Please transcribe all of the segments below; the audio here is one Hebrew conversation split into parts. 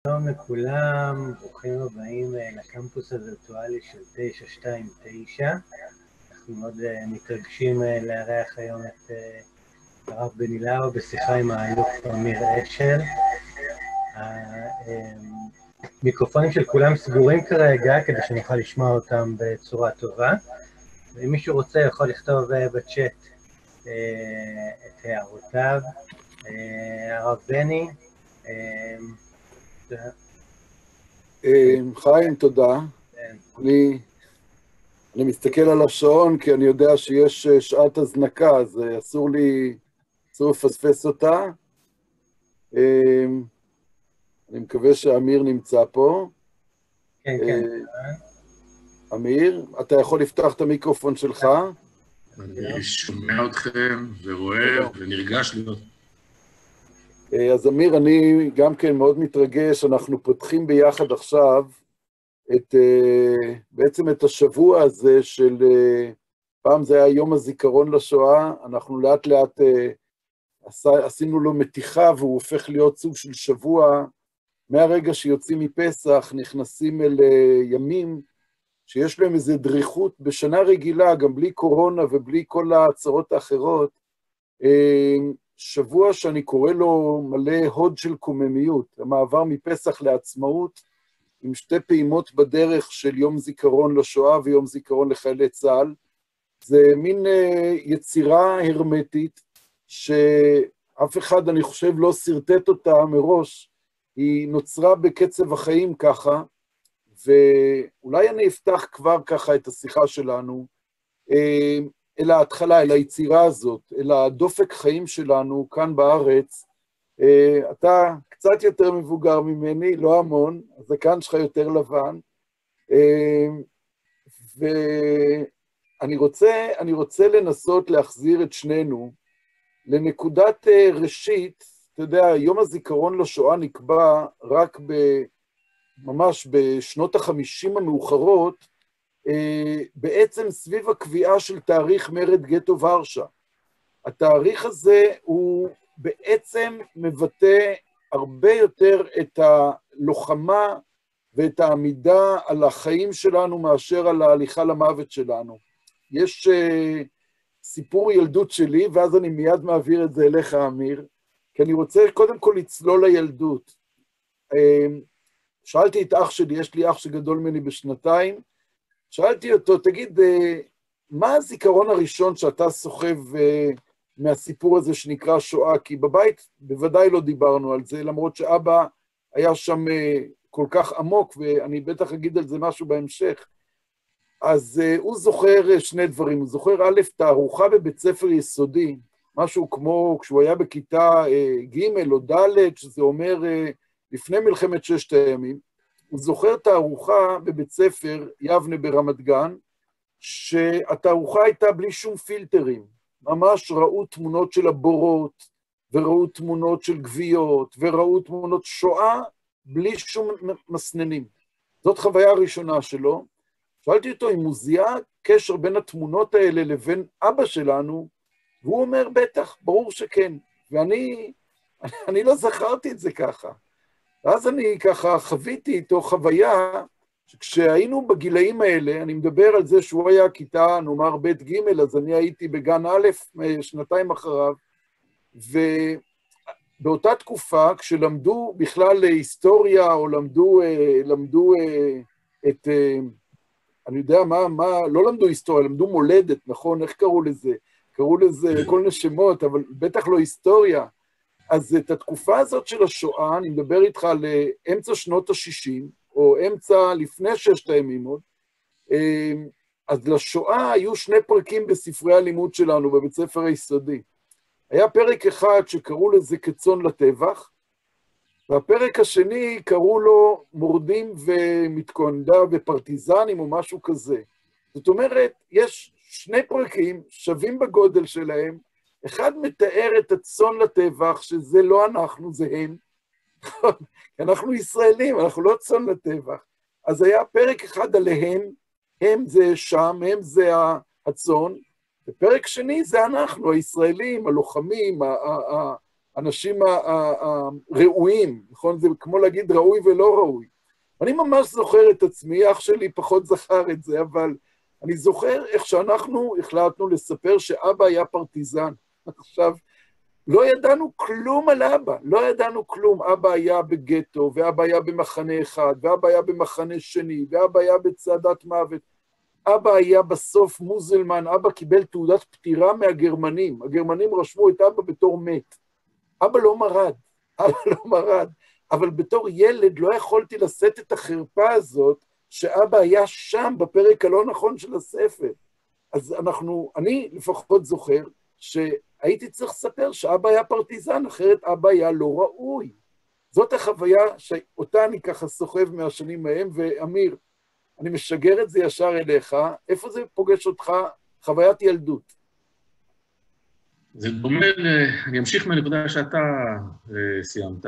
שלום לכולם, ברוכים הבאים לקמפוס הווירטואלי של 929. אנחנו מאוד מתרגשים לארח היום את הרב בני לאו בשיחה עם האלוף אמיר אשל. המיקרופונים של כולם סגורים כרגע כדי שנוכל לשמוע אותם בצורה טובה. ואם מישהו רוצה יכול לכתוב בצ'אט את הערותיו. הרב בני, חיים, תודה. אני מסתכל על השעון כי אני יודע שיש שעת הזנקה, אז אסור לפספס אותה. אני מקווה שאמיר נמצא פה. כן, כן. אמיר, אתה יכול לפתוח את המיקרופון שלך? אני שומע אתכם ורואה ונרגש להיות. אז אמיר, אני גם כן מאוד מתרגש, אנחנו פותחים ביחד עכשיו בעצם את השבוע הזה של, פעם זה היה יום הזיכרון לשואה, אנחנו לאט לאט עשינו לו מתיחה והוא הופך להיות סוג של שבוע, מהרגע שיוצאים מפסח נכנסים אל ימים שיש להם איזו דריכות בשנה רגילה, גם בלי קורונה ובלי כל הצרות האחרות, שבוע שאני קורא לו מלא הוד של קוממיות, המעבר מפסח לעצמאות, עם שתי פעימות בדרך של יום זיכרון לשואה ויום זיכרון לחיילי צה"ל. זה מין יצירה הרמטית, שאף אחד, אני חושב, לא סרטט אותה מראש, היא נוצרה בקצב החיים ככה, ואולי אני אפתח כבר ככה את השיחה שלנו, אל ההתחלה, אל היצירה הזאת, אל הדופק חיים שלנו כאן בארץ. אתה קצת יותר מבוגר ממני, לא המון, הזקן שלך יותר לבן, ואני רוצה לנסות להחזיר את שנינו לנקודת ראשית. אתה יודע, יום הזיכרון לשואה נקבע רק ממש בשנות ה-50 המאוחרות, בעצם סביב הקביעה של תאריך מרד גטו ורשה. התאריך הזה הוא בעצם מבטא הרבה יותר את הלוחמה ואת העמידה על החיים שלנו מאשר על ההליכה למוות שלנו. יש סיפור ילדות שלי, ואז אני מיד מעביר את זה אליך, אמיר, כי אני רוצה קודם כל לצלול לילדות. שאלתי את אח שלי, יש לי אח שגדול ממני בשנתיים, שאלתי אותו, תגיד, מה הזיכרון הראשון שאתה סוחב מהסיפור הזה שנקרא שואה? כי בבית בוודאי לא דיברנו על זה, למרות שאבא היה שם כל כך עמוק, ואני בטח אגיד על זה משהו בהמשך. אז הוא זוכר שני דברים, הוא זוכר א', תערוכה בבית ספר יסודי, משהו כמו כשהוא היה בכיתה ג' או ד', שזה אומר לפני מלחמת ששת הימים, הוא זוכר תערוכה בבית ספר יבנה ברמת גן, שהתערוכה הייתה בלי שום פילטרים, ממש ראו תמונות של הבורות, וראו תמונות של גוויות, וראו תמונות שואה, בלי שום מסננים. זאת חוויה הראשונה שלו. שאלתי אותו אם הוא זיהה קשר בין התמונות האלה לבין אבא שלנו, והוא אומר, בטח, ברור שכן. ואני לא זכרתי את זה ככה. ואז אני ככה חוויתי איתו חוויה, שכשהיינו בגילאים האלה, אני מדבר על זה שהוא היה כיתה, נאמר ב' ג', אז אני הייתי בגן א', שנתיים אחריו, ובאותה תקופה, כשלמדו בכלל היסטוריה, או למדו את, אני יודע מה, לא למדו היסטוריה, למדו מולדת, נכון? איך קראו לזה? קראו לזה כל מיני שמות, אבל בטח לא היסטוריה. אז את התקופה הזאת של השואה, אני מדבר איתך לאמצע שנות ה-60, או אמצע לפני ששת הימים עוד, אז לשואה היו שני פרקים בספרי הלימוד שלנו, בבית ספר היסודי. היה פרק אחד שקראו לזה כצאן לטבח, והפרק השני קראו לו מורדים ומתקונדה ופרטיזנים או משהו כזה. זאת אומרת, יש שני פרקים שווים בגודל שלהם, אחד מתאר את הצאן לטבח, שזה לא אנחנו, זה הם. אנחנו ישראלים, אנחנו לא צאן לטבח. אז היה פרק אחד עליהם, הם זה שם, הם זה הצאן, ופרק שני זה אנחנו, הישראלים, הלוחמים, האנשים הראויים, נכון? זה כמו להגיד ראוי ולא ראוי. אני ממש זוכר את עצמי, אח שלי פחות זכר את זה, אבל אני זוכר איך שאנחנו החלטנו לספר שאבא היה פרטיזן. עכשיו, לא ידענו כלום על אבא, לא ידענו כלום. אבא היה בגטו, ואבא היה במחנה אחד, ואבא היה במחנה שני, ואבא היה בצעדת מוות. אבא היה בסוף מוזלמן, אבא קיבל תעודת פטירה מהגרמנים. הגרמנים רשמו את אבא בתור מת. אבא לא מרד, אבא לא מרד. אבל בתור ילד לא יכולתי לשאת את החרפה הזאת, שאבא היה שם בפרק הלא נכון של הספר. אז אני לפחות זוכר, שהייתי צריך לספר שאבא היה פרטיזן, אחרת אבא היה לא ראוי. זאת החוויה שאותה אני ככה סוחב מהשנים מהם, ואמיר, אני משגר את זה ישר אליך, איפה זה פוגש אותך? חוויית ילדות. זה דומה, אני אמשיך מהנקודה שאתה סיימת.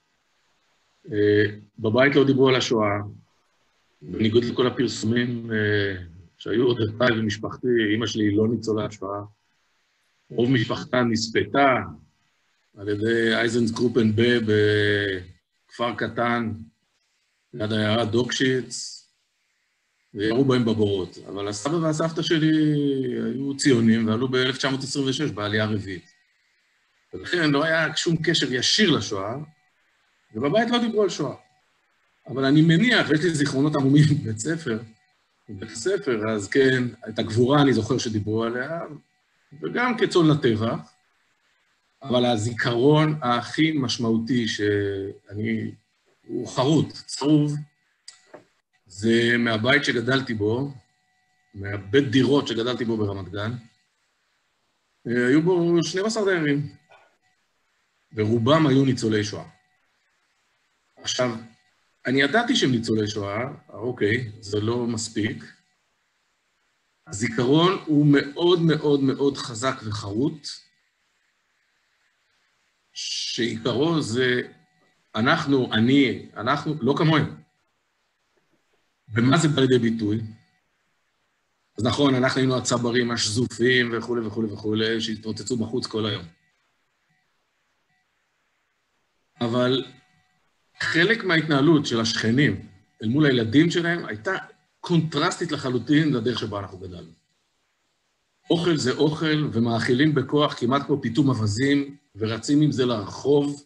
בבית לא דיברו על השואה, בניגוד לכל הפרסומים שהיו עוד עדיי ומשפחתי, אמא שלי לא ניצולת שואה. רוב משפחתה נספתה על ידי אייזנגרופן בכפר קטן, ליד העיירה דוקשיץ, וירו בהם בבורות. אבל הסבא והסבתא שלי היו ציונים, ועלו ב-1926 בעלייה הרביעית. ולכן לא היה שום קשר ישיר לשואה, ובבית לא דיברו על שואה. אבל אני מניח, ויש לי זיכרונות עמומים בבית הספר, אז כן, את הגבורה אני זוכר שדיברו עליה, וגם כצאן לטבח, אבל הזיכרון הכי משמעותי הוא חרוט, צרוב, זה מהבית שגדלתי בו, מהבית דירות שגדלתי בו ברמת גן, היו בו 12 דיירים, ורובם היו ניצולי שואה. עכשיו, אני ידעתי שהם ניצולי שואה, אוקיי, זה לא מספיק. הזיכרון הוא מאוד מאוד מאוד חזק וחרוט, שעיקרו זה אנחנו, לא כמוהם. ומה זה בא לידי ביטוי? אז נכון, אנחנו היינו הצברים השזופים וכו' וכו' וכו', שהתרוצצו בחוץ כל היום. אבל חלק מההתנהלות של השכנים אל מול הילדים שלהם הייתה קונטרסטית לחלוטין לדרך שבה אנחנו גדלנו. אוכל זה אוכל, ומאכילים בכוח כמעט כמו פיתום אווזים, ורצים עם זה לרחוב.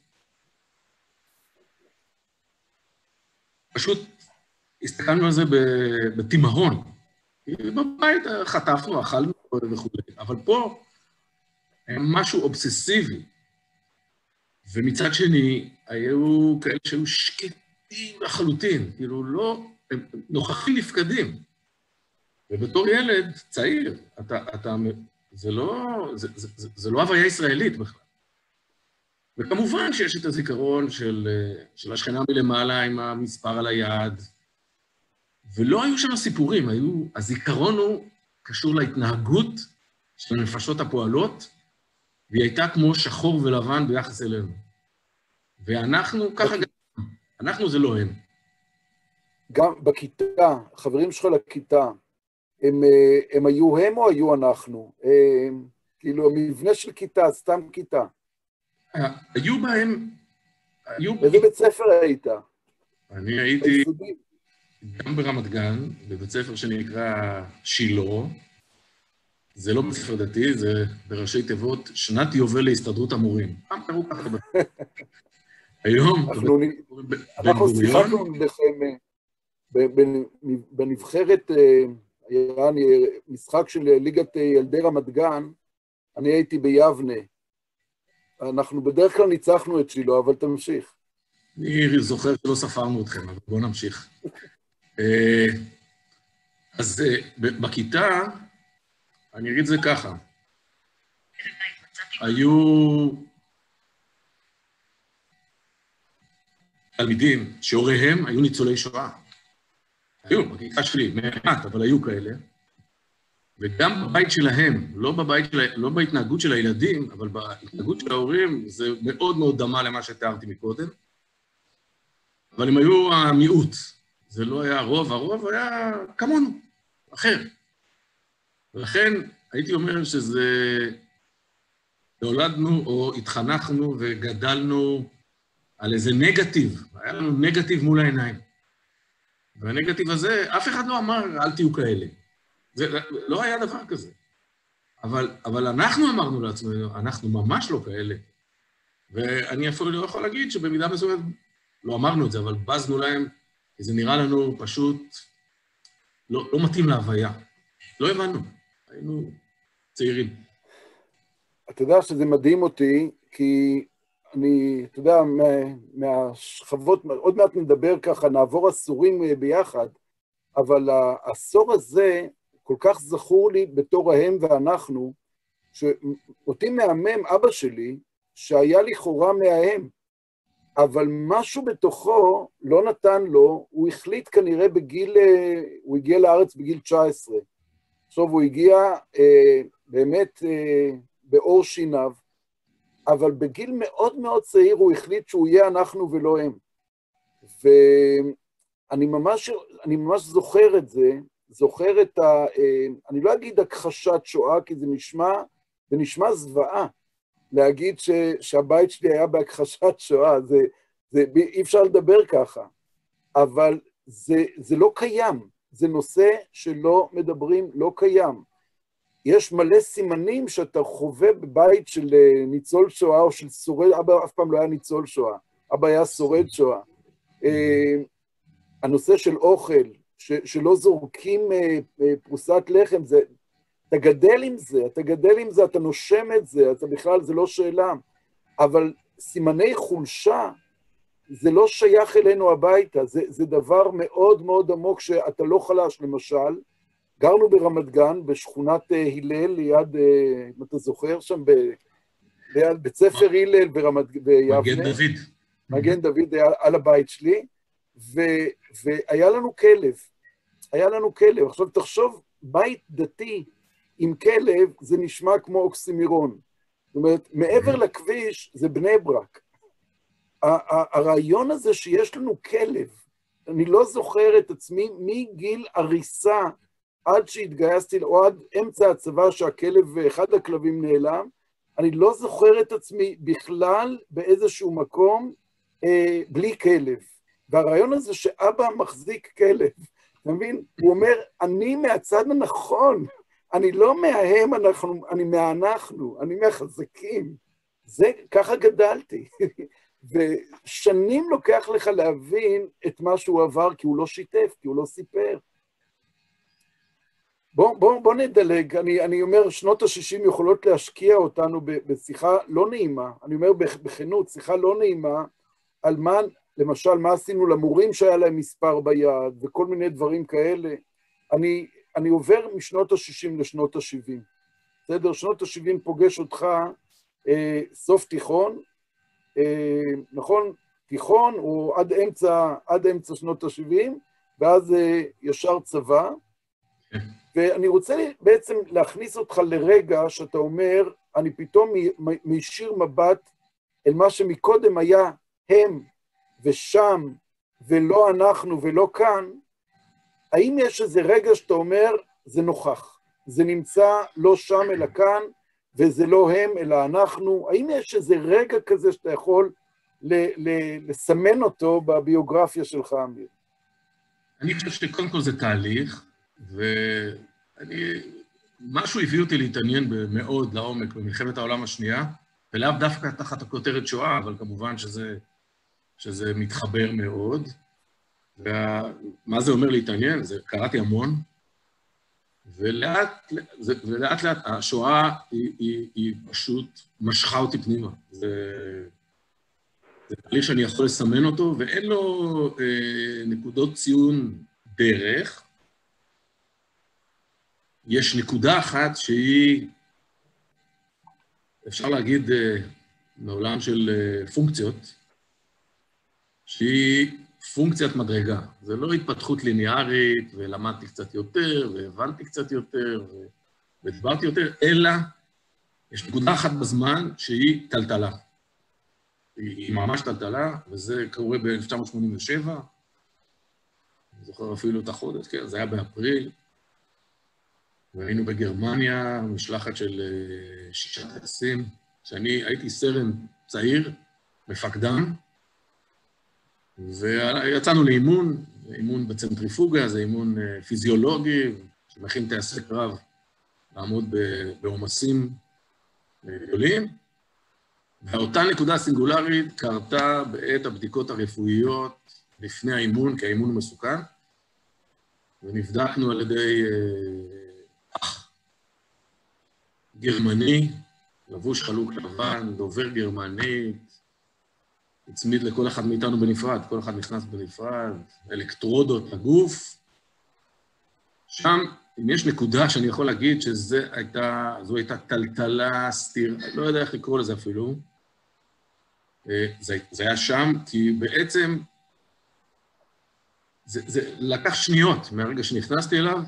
פשוט הסתכלנו על זה בתימהון. בבית חטפנו, אכלנו וכו'. אבל פה היה משהו אובססיבי. ומצד שני, היו כאלה שהיו שקטים לחלוטין, כאילו לא, הם נוכחים נפקדים. ובתור ילד צעיר, זה לא הוויה ישראלית בכלל. וכמובן שיש את הזיכרון של השכנה מלמעלה עם המספר על היד, ולא היו שם סיפורים, הזיכרון הוא קשור להתנהגות של הנפשות הפועלות, והיא הייתה כמו שחור ולבן ביחס אלינו. ואנחנו ככה גם, אנחנו זה לא הם. גם בכיתה, חברים שלך לכיתה, הם היו הם או היו אנחנו? כאילו, המבנה של כיתה, סתם כיתה. היו בהם, באיזה בית ספר היית? אני הייתי גם ברמת גן, בבית ספר שנקרא שילה. זה לא בית ספר דתי, זה בראשי תיבות, שנת יובל להסתדרות המורים. פעם קראו ככה. היום, אנחנו שיחקנו לכם בנבחרת, היה משחק של ליגת ילדי רמת גן, אני הייתי ביבנה. אנחנו בדרך כלל ניצחנו את שילה, אבל תמשיך. אני זוכר שלא ספרנו אתכם, אבל בואו נמשיך. אז בכיתה, אני אגיד את זה ככה, היו תלמידים שהוריהם היו ניצולי שואה. היו, בכיתה שלי, מעט, אבל היו כאלה. וגם בבית שלהם, לא בהתנהגות של הילדים, אבל בהתנהגות של ההורים, זה מאוד מאוד דמה למה שתיארתי מקודם. אבל הם היו המיעוט. זה לא היה הרוב היה כמונו, אחר. ולכן הייתי אומר שזה נולדנו או התחנכנו וגדלנו על איזה נגטיב, היה לנו נגטיב מול העיניים. והנגטיב הזה, אף אחד לא אמר, אל תהיו כאלה. זה לא היה דבר כזה. אבל אנחנו אמרנו לעצמנו, אנחנו ממש לא כאלה. ואני אפילו לא יכול להגיד שבמידה מסוימת, לא אמרנו את זה, אבל בזנו להם, כי זה נראה לנו פשוט לא מתאים להוויה. לא הבנו, היינו צעירים. אתה יודע שזה מדהים אותי, כי אני, אתה יודע, מהשכבות, עוד מעט נדבר ככה, נעבור עשורים ביחד, אבל העשור הזה כל כך זכור לי בתור ההם ואנחנו, שאותי מהמם אבא שלי, שהיה לכאורה מההם, אבל משהו בתוכו לא נתן לו, הוא החליט כנראה בגיל, הוא הגיע לארץ בגיל 19. עכשיו הוא הגיע באמת באור שיניו, אבל בגיל מאוד מאוד צעיר הוא החליט שהוא יהיה אנחנו ולא הם. ואני ממש זוכר את זה, זוכר את אני לא אגיד הכחשת שואה, כי זה נשמע זוועה, להגיד שהבית שלי היה בהכחשת שואה, אי אפשר לדבר ככה, אבל זה לא קיים, זה נושא שלא מדברים, לא קיים. יש מלא סימנים שאתה חווה בבית של ניצול שואה או של שורד, אבא אף פעם לא היה ניצול שואה, אבא היה שורד שואה. הנושא של אוכל, שלא זורקים פרוסת לחם, אתה גדל עם זה, אתה נושם את זה, אתה בכלל, זה לא שאלה. אבל סימני חולשה, זה לא שייך אלינו הביתה, זה דבר מאוד מאוד עמוק שאתה לא חלש. למשל, גרנו ברמת גן, בשכונת הלל, ליד, אם אתה זוכר, שם ליד בית ספר הלל ביבנה. מגן דוד. מגן דוד היה על הבית שלי, והיה לנו כלב. עכשיו תחשוב, בית דתי עם כלב, זה נשמע כמו אוקסימירון. זאת אומרת, מעבר לכביש זה בני ברק. הרעיון הזה שיש לנו כלב, אני לא זוכר את עצמי מגיל הריסה עד שהתגייסתי, או עד אמצע הצבא שהכלב, אחד הכלבים נעלם, אני לא זוכר את עצמי בכלל באיזשהו מקום בלי כלב. והרעיון הזה שאבא מחזיק כלב, אתה מבין? הוא אומר, אני מהצד הנכון, אני לא מההם, אני מהאנחנו, אני מהחזקים. זה, ככה גדלתי. ושנים לוקח לך להבין את מה שהוא עבר, כי הוא לא שיתף, כי הוא לא סיפר. בוא נדלג, אני אומר, שנות ה-60 יכולות להשקיע אותנו בשיחה לא נעימה, אני אומר בכנות, שיחה לא נעימה, על מה, למשל, מה עשינו למורים שהיה להם מספר ביד, וכל מיני דברים כאלה. אני עובר משנות ה-60 לשנות ה-70. בסדר? שנות ה-70 פוגש אותך סוף תיכון, נכון? תיכון הוא עד אמצע שנות ה-70, ואז ישר צבא. ואני רוצה בעצם להכניס אותך לרגע שאתה אומר, אני פתאום מישיר מבט אל מה שמקודם היה הם ושם, ולא אנחנו ולא כאן. האם יש איזה רגע שאתה אומר, זה נוכח, זה נמצא לא שם אלא כאן, וזה לא הם אלא אנחנו? האם יש איזה רגע כזה שאתה יכול לסמן אותו בביוגרפיה שלך, אמיר? אני חושב שקודם כל זה תהליך, משהו הביא אותי להתעניין מאוד לעומק במלחמת העולם השנייה, ולאו דווקא תחת הכותרת שואה, אבל כמובן שזה מתחבר מאוד. ומה זה אומר להתעניין? קראתי המון, ולאט לאט השואה היא פשוט משכה אותי פנימה. זה תהליך שאני יכול לסמן אותו, ואין לו נקודות ציון דרך. יש נקודה אחת שהיא, אפשר להגיד, מעולם של פונקציות, שהיא פונקציית מדרגה. זה לא התפתחות ליניארית, ולמדתי קצת יותר, והבנתי קצת יותר, ודיברתי יותר, אלא יש נקודה אחת בזמן שהיא טלטלה. היא ממש טלטלה, וזה קורה ב-1987, אני זוכר אפילו את החודש, כן, זה היה באפריל, והיינו בגרמניה, משלחת של 6 טייסים, שאני הייתי סרן צעיר, מפקדן, ויצאנו לאימון, אימון בצנטריפוגה, זה אימון פיזיולוגי, שמכין טייסי קרב לעמוד בעומסים גדולים, ואותה נקודה סינגולרית קרתה בעת הבדיקות הרפואיות לפני האימון, כי האימון הוא מסוכן, ונבדקנו על ידי אח גרמני, לבוש חלוק לבן, דובר גרמנית, הצמיד לכל אחד מאיתנו בנפרד, כל אחד נכנס בנפרד, אלקטרודות לגוף. שם, אם יש נקודה שאני יכול להגיד שזו הייתה טלטלה, סתיר, לא יודע איך לקרוא לזה אפילו, זה היה שם, כי בעצם זה לקח שניות מהרגע שנכנסתי אליו,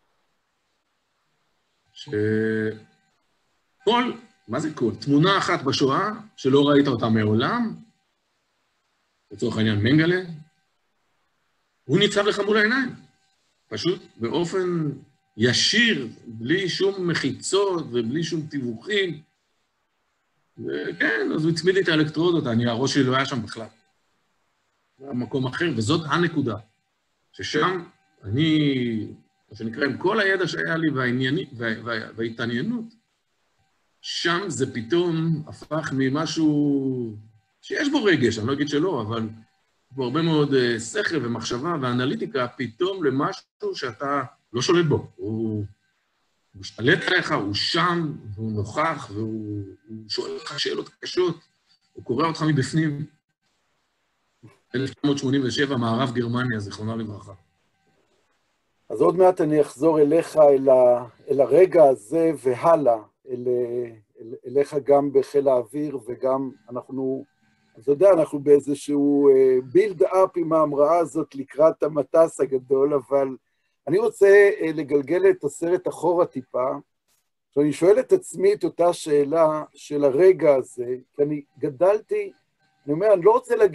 מה זה כל? תמונה אחת בשואה, שלא ראית אותה מעולם, לצורך העניין מנגלה, הוא ניצב לך מול העיניים, פשוט באופן ישיר, בלי שום מחיצות ובלי שום תיווכים, וכן, אז הוא הצמיד לי את האלקטרודות, הראש שלי לא היה שם בכלל. זה היה מקום אחר, וזאת הנקודה, ששם אני, מה שנקרא, עם כל הידע שהיה לי וההתעניינות, שם זה פתאום הפך ממשהו שיש בו רגש, אני לא אגיד שלא, אבל בו הרבה מאוד שכל ומחשבה ואנליטיקה, פתאום למשהו שאתה לא שולט בו. הוא משתלט עליך, הוא שם, והוא נוכח, והוא שואל אותך שאלות קשות, הוא קורא אותך מבפנים. 1987, מערב גרמניה, זיכרונה לברכה. אז עוד מעט אני אחזור אליך, אל הרגע הזה והלאה, אליך גם בחיל האוויר, וגם אנחנו, אתה יודע, אנחנו באיזשהו בילד אפ עם ההמראה הזאת לקראת המטס הגדול, אבל אני רוצה לגלגל את הסרט אחורה טיפה, ואני שואל את עצמי את אותה שאלה של הרגע הזה, כי אני גדלתי, אני אומר, אני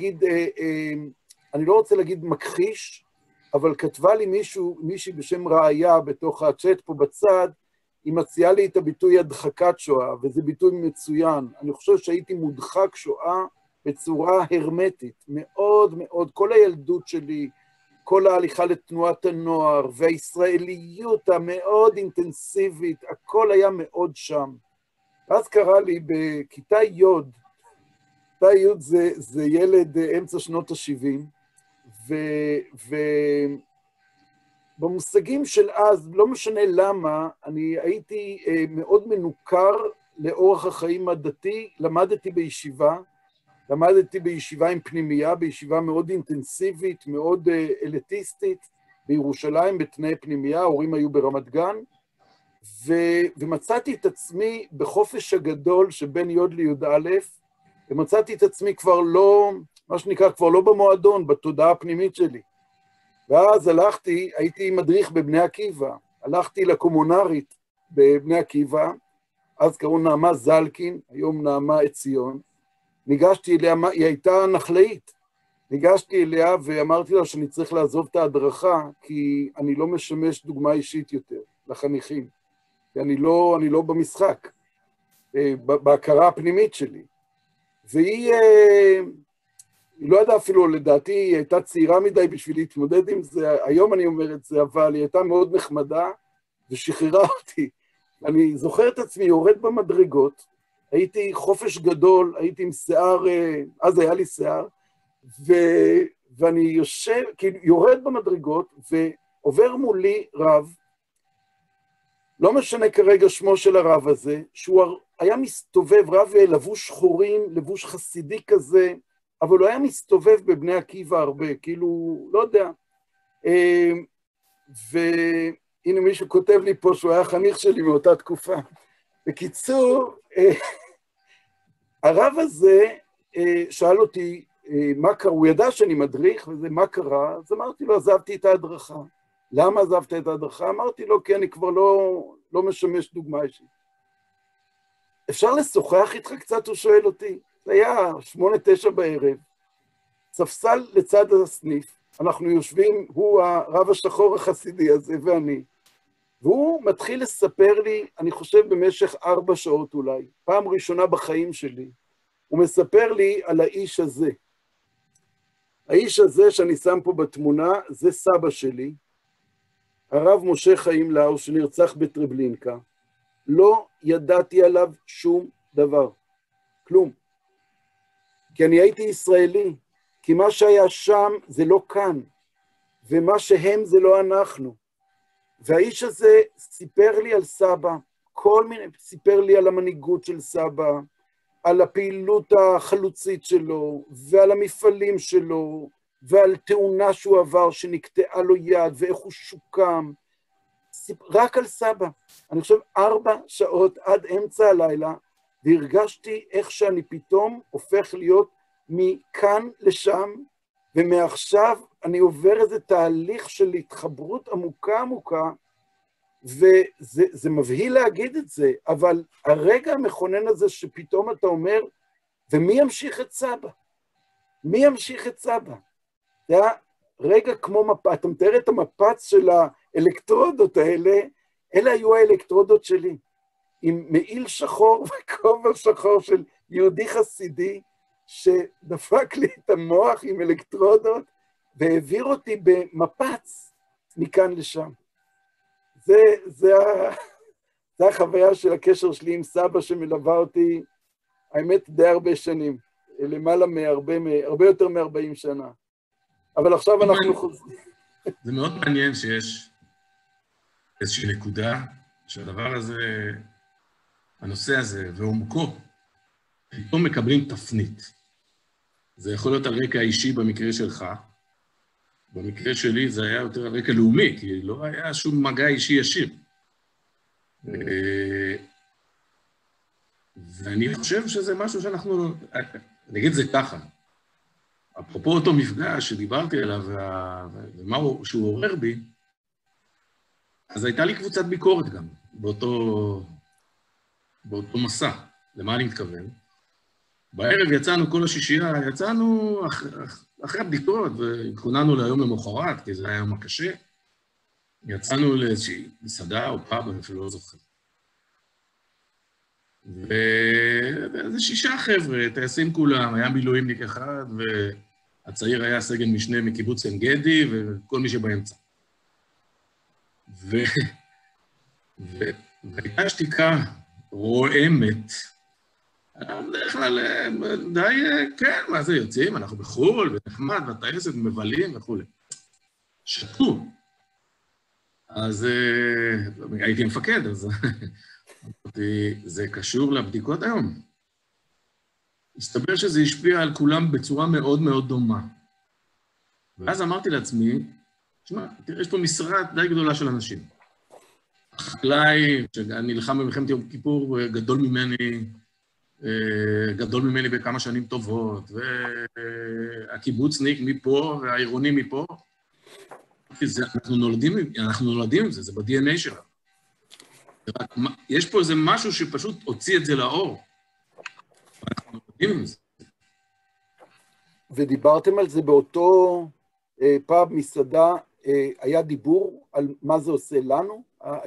לא רוצה להגיד מכחיש, אבל כתבה לי מישהי בשם ראיה בתוך הצ'אט פה בצד, היא מציעה לי את הביטוי הדחקת שואה, וזה ביטוי מצוין. אני חושב שהייתי מודחק שואה בצורה הרמטית, מאוד מאוד, כל הילדות שלי, כל ההליכה לתנועת הנוער, והישראליות המאוד אינטנסיבית, הכל היה מאוד שם. אז קרה לי בכיתה י', כיתה י' זה ילד אמצע שנות ה-70, במושגים של אז, לא משנה למה, אני הייתי מאוד מנוכר לאורח החיים הדתי, למדתי בישיבה עם פנימייה, בישיבה מאוד אינטנסיבית, מאוד אליטיסטית, בירושלים, בתנאי פנימייה, ההורים היו ברמת גן, ומצאתי את עצמי בחופש הגדול שבין י' לי"א, ומצאתי את עצמי כבר לא, מה שנקרא, כבר לא במועדון, בתודעה הפנימית שלי. ואז הייתי מדריך בבני עקיבא, הלכתי לקומונרית בבני עקיבא, אז קראו נעמה זלקין, היום נעמה עציון, ניגשתי אליה, היא הייתה נחלאית, ניגשתי אליה ואמרתי לה שאני צריך לעזוב את ההדרכה, כי אני לא משמש דוגמה אישית יותר לחניכים, כי אני לא במשחק, בהכרה הפנימית שלי. והיא לא ידעה אפילו, לדעתי, היא הייתה צעירה מדי בשביל להתמודד עם זה, היום אני אומר את זה, אבל היא הייתה מאוד נחמדה, ושחררה אותי. אני זוכר את עצמי, יורד במדרגות, הייתי חופש גדול, הייתי עם שיער, אז היה לי שיער, ואני יושב, כאילו, יורד במדרגות, ועובר מולי רב, לא משנה כרגע שמו של הרב הזה, שהוא היה מסתובב, רב לבוש שחורים, לבוש חסידי כזה, אבל הוא היה מסתובב בבני עקיבא הרבה, כאילו, לא יודע. והנה מישהו כותב לי פה שהוא היה חניך שלי מאותה תקופה. בקיצור, הרב הזה שאל אותי מה קרה, הוא ידע שאני מדריך, וזה מה קרה, אז אמרתי לו, עזבתי את ההדרכה. למה עזבת את ההדרכה? אמרתי לו, כי אני כבר לא משמש דוגמה אישית. אפשר לשוחח איתך קצת? הוא שואל אותי. זה היה 8-9 בערב, ספסל לצד הסניף, אנחנו יושבים, הוא הרב השחור החסידי הזה ואני, והוא מתחיל לספר לי, אני חושב במשך 4 שעות אולי, פעם ראשונה בחיים שלי, הוא מספר לי על האיש הזה. האיש הזה שאני שם פה בתמונה, זה סבא שלי, הרב משה חיים לאו, שנרצח בטרבלינקה. לא ידעתי עליו שום דבר, כלום. כי אני הייתי ישראלי, כי מה שהיה שם זה לא כאן, ומה שהם זה לא אנחנו. והאיש הזה סיפר לי על סבא, סיפר לי על המנהיגות של סבא, על הפעילות החלוצית שלו, ועל המפעלים שלו, ועל תאונה שהוא עבר שנקטעה לו יד, ואיך הוא שוקם. רק על סבא. אני חושב 4 שעות עד אמצע הלילה, והרגשתי איך שאני פתאום הופך להיות מכאן לשם, ומעכשיו אני עובר איזה תהליך של התחברות עמוקה עמוקה, וזה מבהיל להגיד את זה, אבל הרגע המכונן הזה שפתאום אתה אומר, ומי ימשיך את סבא? מי ימשיך את סבא? זה היה רגע כמו מפה, אתה מתאר את המפץ של האלקטרודות האלה, אלה היו האלקטרודות שלי, עם מעיל שחור וכובע שחור של יהודי חסידי, שדפק לי את המוח עם אלקטרודות, והעביר אותי במפץ מכאן לשם. זה החוויה של הקשר שלי עם סבא שמלווה אותי, האמת די הרבה שנים, למעלה הרבה יותר מ-40 שנה. אבל עכשיו אנחנו חוזרים. זה מאוד מעניין שיש איזושהי נקודה שהדבר הזה, הנושא הזה ועומקו, פתאום מקבלים תפנית. זה יכול להיות על רקע אישי במקרה שלך, במקרה שלי זה היה יותר על רקע לאומי, כי לא היה שום מגע אישי ישיר. ואני חושב שזה משהו שאנחנו, נגיד זה ככה, אפרופו אותו מפגש שדיברתי עליו, ומה שהוא עורר בי, אז הייתה לי קבוצת ביקורת גם, באותו מסע. למה אני מתכוון? בערב יצאנו כל השישייה, יצאנו אחרי הבדיקות, וכוננו להיום למחרת, כי זה היה יום הקשה. יצאנו לאיזושהי מסעדה או פאב, אני אפילו לא זוכר. וזה 6 חבר'ה, טייסים כולם, היה מילואימניק אחד, והצעיר היה סגן משנה מקיבוץ עין גדי, וכל מי שבאמצע. והייתה שתיקה רועמת, בדרך כלל די, כן, מה זה יוצאים, אנחנו בחול, ונחמד, והטייסת מבלים וכו'. שתו. אז הייתי מפקד, אז אמרתי, זה קשור לבדיקות היום. הסתבר שזה השפיע על כולם בצורה מאוד מאוד דומה. ואז אמרתי לעצמי, תשמע, תראה, יש פה משרה די גדולה של אנשים. החקלאי, שנלחם במלחמת יום כיפור, גדול ממני בכמה שנים טובות, והקיבוצניק מפה, והעירוני מפה. אנחנו נולדים עם זה, זה ב-DNA שלנו. יש פה איזה משהו שפשוט הוציא את זה לאור. אנחנו נולדים עם זה. ודיברתם על זה באותו פאב, מסעדה, היה דיבור על מה זה עושה לנו,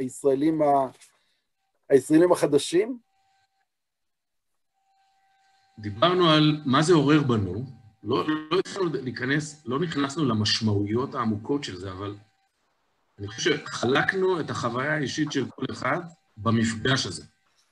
הישראלים החדשים? דיברנו על מה זה עורר בנו, לא התחלנו להיכנס, לא נכנסנו למשמעויות העמוקות של זה, אבל אני חושב שחלקנו את החוויה האישית של כל אחד במפגש הזה.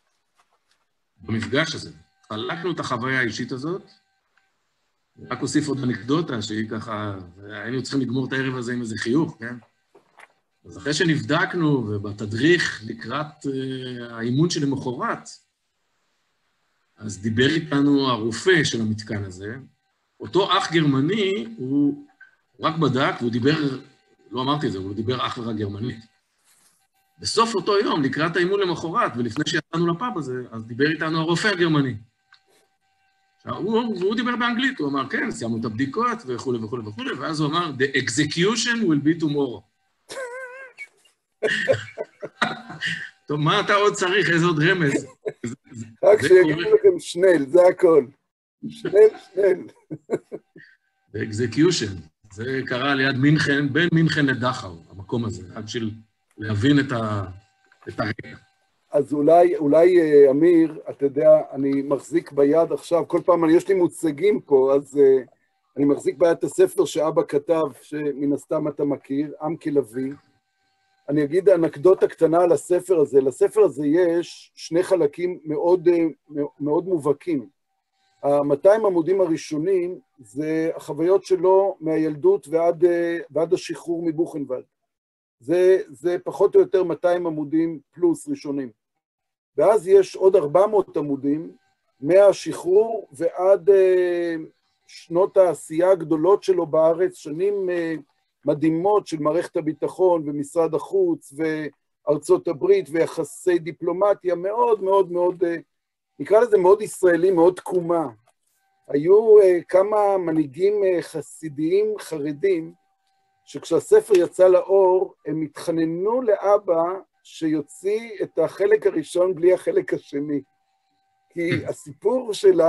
במפגש הזה. חלקנו את החוויה האישית הזאת, רק אוסיף עוד אנקדוטה שהיא ככה, היינו צריכים לגמור את הערב הזה עם איזה חיוך, כן? אז אחרי שנבדקנו ובתדריך לקראת האימון של למחרת, אז דיבר איתנו הרופא של המתקן הזה, אותו אח גרמני, הוא רק בדק, והוא דיבר, לא אמרתי את זה, הוא דיבר אח ורק גרמנית. בסוף אותו יום, לקראת האימון למחרת, ולפני שיצאנו לפאב הזה, אז דיבר איתנו הרופא הגרמני. והוא דיבר באנגלית, הוא אמר, כן, סיימנו את הבדיקות וכו' וכו' וכו', ואז הוא אמר, the execution will be tomorrow. טוב, מה אתה עוד צריך? איזה עוד רמז? רק שיגידו לכם שנל, זה הכל. שנל. the execution, זה קרה ליד מינכן, בין מינכן לדחאו, המקום הזה, עד של להבין את הרקע. אז אולי, אמיר, אתה יודע, אני מחזיק ביד עכשיו, כל פעם יש לי מוצגים פה, אז אני מחזיק ביד את הספר שאבא כתב, שמן הסתם אתה מכיר, עם כלביא. אני אגיד אנקדוטה קטנה על הספר הזה. לספר הזה יש שני חלקים מאוד, מאוד מובהקים. ה-200 עמודים הראשונים זה החוויות שלו מהילדות ועד השחרור מבוכנוולד. זה פחות או יותר 200 עמודים פלוס ראשונים. ואז יש עוד 400 עמודים מהשחרור ועד שנות העשייה הגדולות שלו בארץ, שנים מדהימות של מערכת הביטחון ומשרד החוץ וארצות הברית ויחסי דיפלומטיה מאוד מאוד מאוד, נקרא לזה מאוד ישראלי, מאוד תקומה. היו כמה מנהיגים חסידיים חרדים, שכשהספר יצא לאור, הם התחננו לאבא שיוציא את החלק הראשון בלי החלק השני. כי הסיפור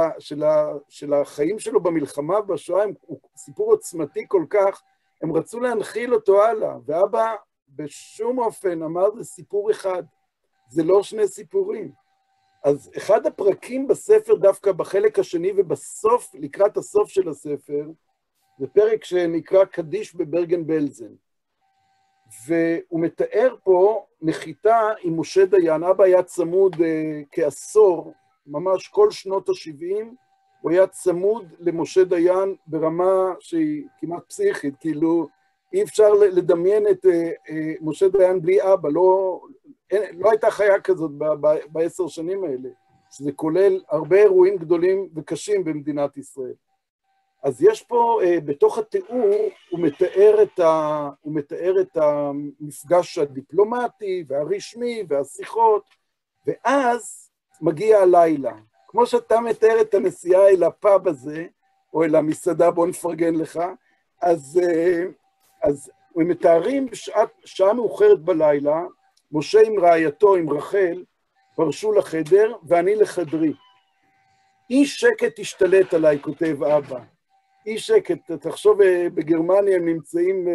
של החיים שלו במלחמה בשואה הוא סיפור עוצמתי כל כך, הם רצו להנחיל אותו הלאה, ואבא בשום אופן אמר זה סיפור אחד, זה לא שני סיפורים. אז אחד הפרקים בספר, דווקא בחלק השני ובסוף, לקראת הסוף של הספר, זה פרק שנקרא קדיש בברגן בלזן. והוא מתאר פה נחיתה עם משה דיין. אבא היה צמוד כעשור, ממש כל שנות ה-70, הוא היה צמוד למשה דיין ברמה שהיא כמעט פסיכית, כאילו אי אפשר לדמיין את משה דיין בלי אבא, לא הייתה חיה כזאת ב10 שנים האלה, שזה כולל הרבה אירועים גדולים וקשים במדינת ישראל. אז יש פה, בתוך התיאור, הוא מתאר את המפגש הדיפלומטי והרשמי והשיחות, ואז מגיע הלילה. כמו שאתה מתאר את הנסיעה אל הפאב הזה, או אל המסעדה, בוא נפרגן לך, אז הם מתארים שעה מאוחרת בלילה, משה עם רעייתו, עם רחל, פרשו לחדר, ואני לחדרי. אי שקט השתלט עליי, כותב אבא. אי שקט, תחשוב, בגרמניה הם נמצאים,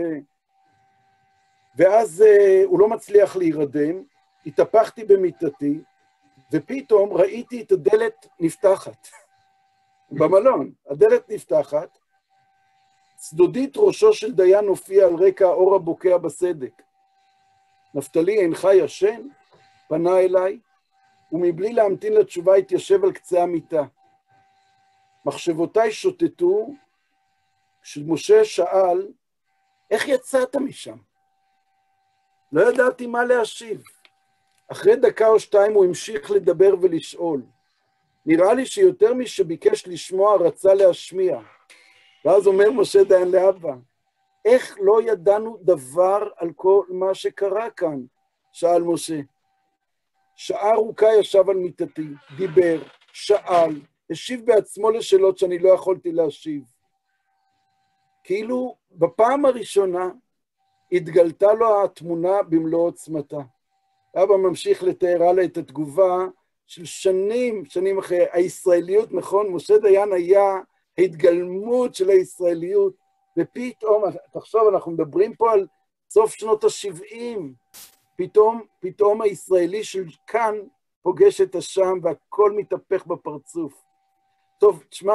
ואז הוא לא מצליח להירדם, התהפכתי במיטתי, ופתאום ראיתי את הדלת נפתחת, במלון, הדלת נפתחת, צדודית ראשו של דיין הופיע על רקע האור הבוקע בסדק. נפתלי, אינך ישן? פנה אליי, ומבלי להמתין לתשובה התיישב על קצה המיטה. מחשבותיי שוטטו, כשמשה שאל, איך יצאת משם? לא ידעתי מה להשיב. אחרי דקה או שתיים הוא המשיך לדבר ולשאול. נראה לי שיותר מי שביקש לשמוע רצה להשמיע. ואז אומר משה דיין לאבא, איך לא ידענו דבר על כל מה שקרה כאן? שאל משה. שעה ארוכה ישב על מיטתי, דיבר, שאל, השיב בעצמו לשאלות שאני לא יכולתי להשיב. כאילו בפעם הראשונה התגלתה לו התמונה במלוא עוצמתה. אבא ממשיך לתאר הלאה את התגובה של שנים אחרי הישראליות, נכון? משה דיין היה ההתגלמות של הישראליות, ופתאום, תחשוב, אנחנו מדברים פה על סוף שנות ה-70, פתאום הישראלי של כאן פוגש את השם, והכל מתהפך בפרצוף. טוב, תשמע,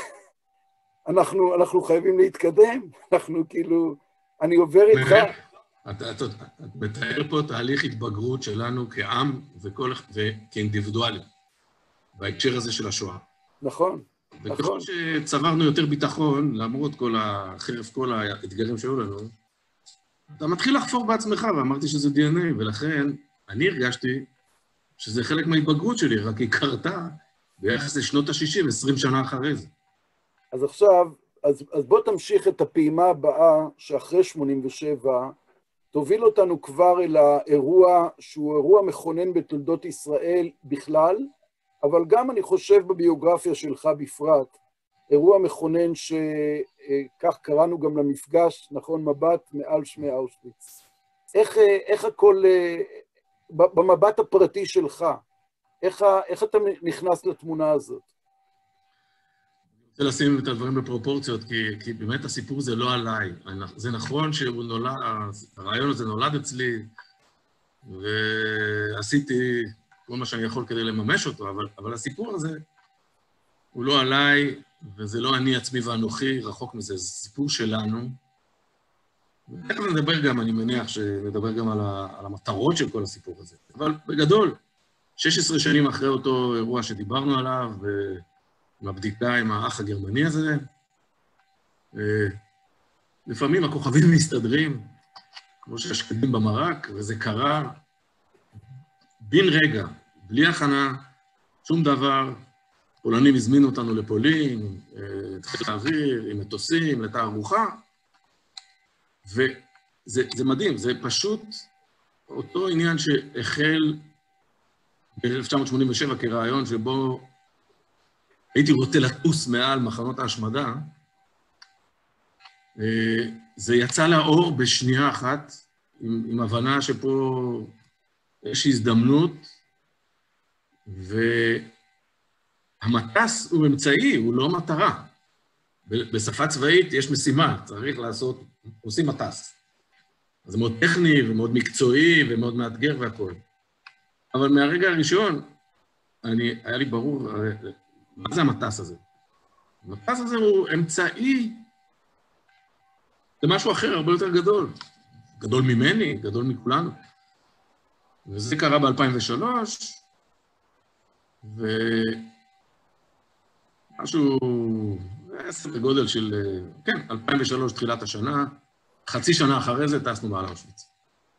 אנחנו חייבים להתקדם, אנחנו כאילו, אני עובר איתך. את מתאר פה תהליך התבגרות שלנו כעם וכאינדיבידואלים, בהקשר הזה של השואה. נכון. וככל שצברנו יותר ביטחון, למרות חרף כל האתגרים שהיו לנו, אתה מתחיל לחפור בעצמך, ואמרתי שזה DNA, ולכן אני הרגשתי שזה חלק מההתבגרות שלי, רק היא קרתה ביחס לשנות ה-60, 20 שנה אחרי זה. אז עכשיו, אז בוא תמשיך את הפעימה הבאה, שאחרי 87, תוביל אותנו כבר אל האירוע, שהוא אירוע מכונן בתולדות ישראל בכלל, אבל גם אני חושב בביוגרפיה שלך בפרט, אירוע מכונן שכך קראנו גם למפגש, נכון, מבט מעל שמי אושוויץ. איך הכל, במבט הפרטי שלך, איך אתה נכנס לתמונה הזאת? אני רוצה לשים את הדברים בפרופורציות, כי באמת הסיפור זה לא עליי. זה נכון שהרעיון הזה נולד אצלי, ועשיתי כל מה שאני יכול כדי לממש אותו, אבל הסיפור הזה הוא לא עליי, וזה לא אני עצמי ואנוכי, רחוק מזה, זה סיפור שלנו. ותכף נדבר גם, אני מניח שנדבר גם על המטרות של כל הסיפור הזה. אבל בגדול, 16 שנים אחרי אותו אירוע שדיברנו עליו, עם הבדיקה עם האח הגרמני הזה, לפעמים הכוכבים מסתדרים, כמו שהשקדים במרק, וזה קרה בן רגע, בלי הכנה, שום דבר. פולנים הזמינו אותנו לפולין, התחיל האוויר, עם מטוסים, לתערוכה, וזה מדהים, זה פשוט אותו עניין שהחל ב-1987 כרעיון שבו הייתי רוצה לטוס מעל מחנות ההשמדה, זה יצא לאור בשנייה אחת, עם הבנה שפה יש הזדמנות, והמטס הוא אמצעי, הוא לא מטרה. בשפה צבאית יש משימה, צריך לעשות, עושים מטס. אז זה מאוד טכני ומאוד מקצועי ומאוד מאתגר והכל. אבל מהרגע הראשון, היה לי ברור, מה זה המטס הזה? המטס הזה הוא אמצעי, זה משהו אחר, הרבה יותר גדול. גדול ממני, גדול מכולנו. וזה קרה ב-2003, ומשהו, סדר גודל של, כן, 2003, תחילת השנה, חצי שנה אחרי זה טסנו מעל אושוויץ.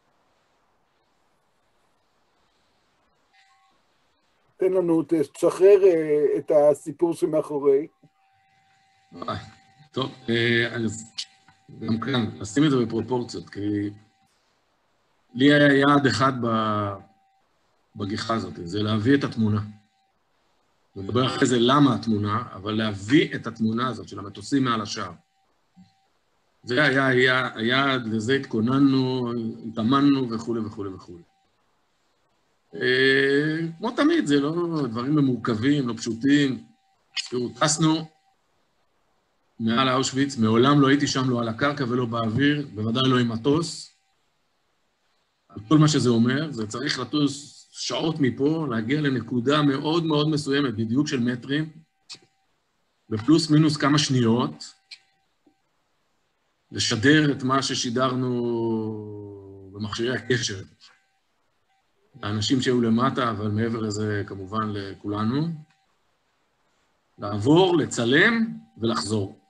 תן לנו, תשחרר את הסיפור שמאחורי. טוב, אז גם כאן, נשים את זה בפרופורציות, כי לי היה יעד אחד בגיחה הזאת, זה להביא את התמונה. נדבר אחרי זה למה התמונה, אבל להביא את התמונה הזאת של המטוסים מעל השער. זה היה היעד, לזה התכוננו, התאמנו וכו' וכו' וכו'. כמו תמיד, זה לא דברים ממורכבים, לא פשוטים. תראו, טסנו מעל אושוויץ, מעולם לא הייתי שם לא על הקרקע ולא באוויר, בוודאי לא עם מטוס. על כל מה שזה אומר, זה צריך לטוס שעות מפה, להגיע לנקודה מאוד מאוד מסוימת, בדיוק של מטרים, בפלוס מינוס כמה שניות, לשדר את מה ששידרנו במכשירי הקשר. האנשים שהיו למטה, אבל מעבר לזה כמובן לכולנו, לעבור, לצלם ולחזור.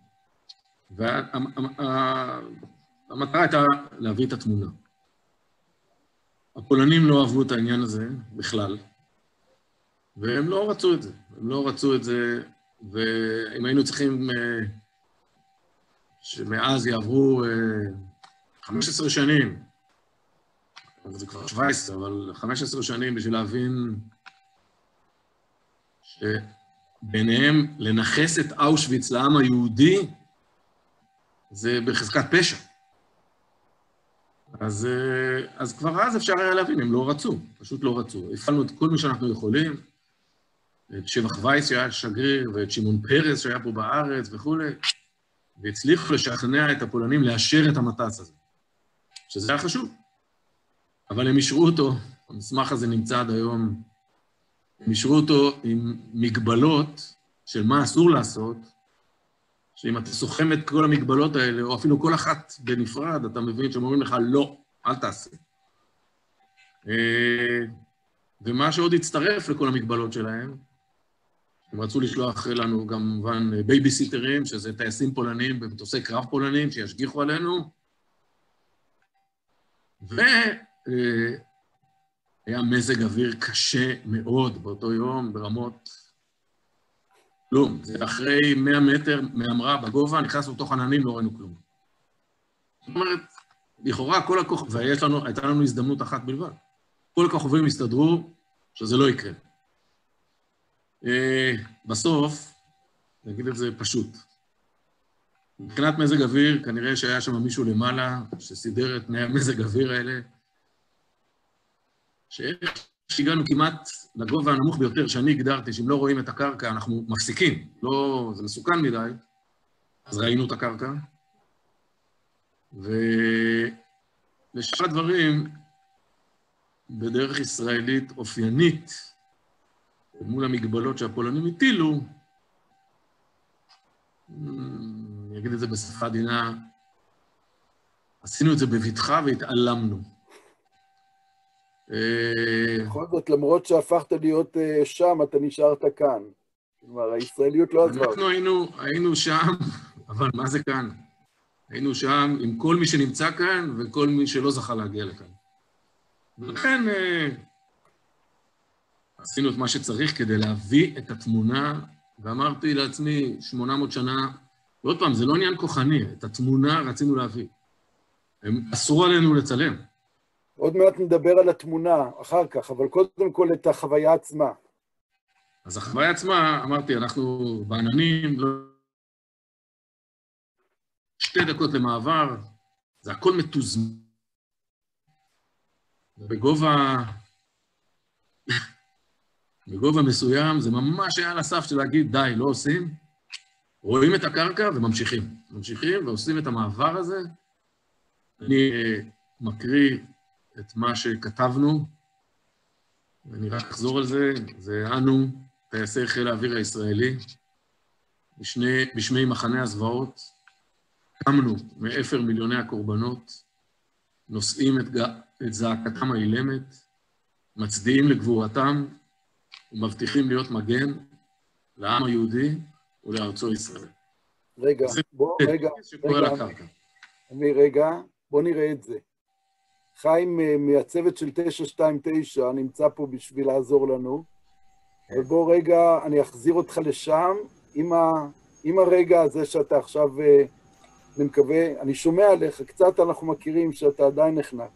והמטרה הייתה להביא את התמונה. הפולנים לא אהבו את העניין הזה בכלל, והם לא רצו את זה. הם לא רצו את זה, ואם היינו צריכים שמאז יעברו 15 שנים, זה כבר 17, אבל 15 שנים בשביל להבין שביניהם לנחס את אושוויץ לעם היהודי, זה בחזקת פשע. אז כבר אז אפשר היה להבין, הם לא רצו, פשוט לא רצו. הפעלנו את כל מי שאנחנו יכולים, את שבח וייס שהיה שגריר, ואת שמעון פרס שהיה פה בארץ וכו', והצליחו לשכנע את הפולנים לאשר את המטס הזה, שזה היה חשוב. אבל הם אישרו אותו, המסמך הזה נמצא עד היום, הם אישרו אותו עם מגבלות של מה אסור לעשות, שאם אתה סוכם את כל המגבלות האלה, או אפילו כל אחת בנפרד, אתה מבין שהם אומרים לך, לא, אל תעשה. ומה שעוד הצטרף לכל המגבלות שלהם, הם רצו לשלוח לנו גם, כמובן, בייביסיטרים, שזה טייסים פולנים במטוסי קרב פולנים, שישגיחו עלינו, והיה מזג אוויר קשה מאוד באותו יום, ברמות כלום. זה אחרי 100 מטר מהמראה בגובה, נכנסנו לתוך עננים, לא ראינו כלום. זאת אומרת, לכאורה כל הכוכבים, והייתה לנו הזדמנות אחת בלבד, כל הכוכבים הסתדרו שזה לא יקרה. בסוף, נגיד את זה פשוט. מבחינת מזג אוויר, כנראה שהיה שם מישהו למעלה, שסידר את תנאי המזג אוויר האלה, שהגענו כמעט לגובה הנמוך ביותר, שאני הגדרתי, שאם לא רואים את הקרקע, אנחנו מפסיקים. לא, זה מסוכן מדי. אז ראינו את הקרקע. ולשאר הדברים, בדרך ישראלית אופיינית, מול המגבלות שהפולנים הטילו, אני אגיד את זה בשפה עדינה, עשינו את זה בבטחה והתעלמנו. בכל זאת, למרות שהפכת להיות שם, אתה נשארת כאן. כלומר, הישראליות לא עזבה. אנחנו היינו שם, אבל מה זה כאן? היינו שם עם כל מי שנמצא כאן וכל מי שלא זכה להגיע לכאן. ולכן עשינו את מה שצריך כדי להביא את התמונה, ואמרתי לעצמי 800 שנה, ועוד פעם, זה לא עניין כוחני, את התמונה רצינו להביא. הם אסרו עלינו לצלם. עוד מעט נדבר על התמונה אחר כך, אבל קודם כל את החוויה עצמה. אז החוויה עצמה, אמרתי, אנחנו בעננים, 2 דקות למעבר, זה הכל מתוזמן. בגובה מסוים, זה ממש היה על הסף של להגיד, די, לא עושים, רואים את הקרקע וממשיכים. ממשיכים ועושים את המעבר הזה. אני מקריא את מה שכתבנו, ואני רק אחזור על זה, זה אנו, טייסי חיל האוויר הישראלי, בשמי מחנה הזוועות, קמנו מאפר מיליוני הקורבנות, נושאים את זעקתם האילמת, מצדיעים לגבורתם, ומבטיחים להיות מגן לעם היהודי ולארצו ישראל. רגע, בוא נראה את זה. חיים מהצוות של 929 נמצא פה בשביל לעזור לנו, ובוא רגע, אני אחזיר אותך לשם, עם הרגע הזה שאתה עכשיו, אני מקווה, אני שומע עליך, קצת אנחנו מכירים שאתה עדיין נחנק.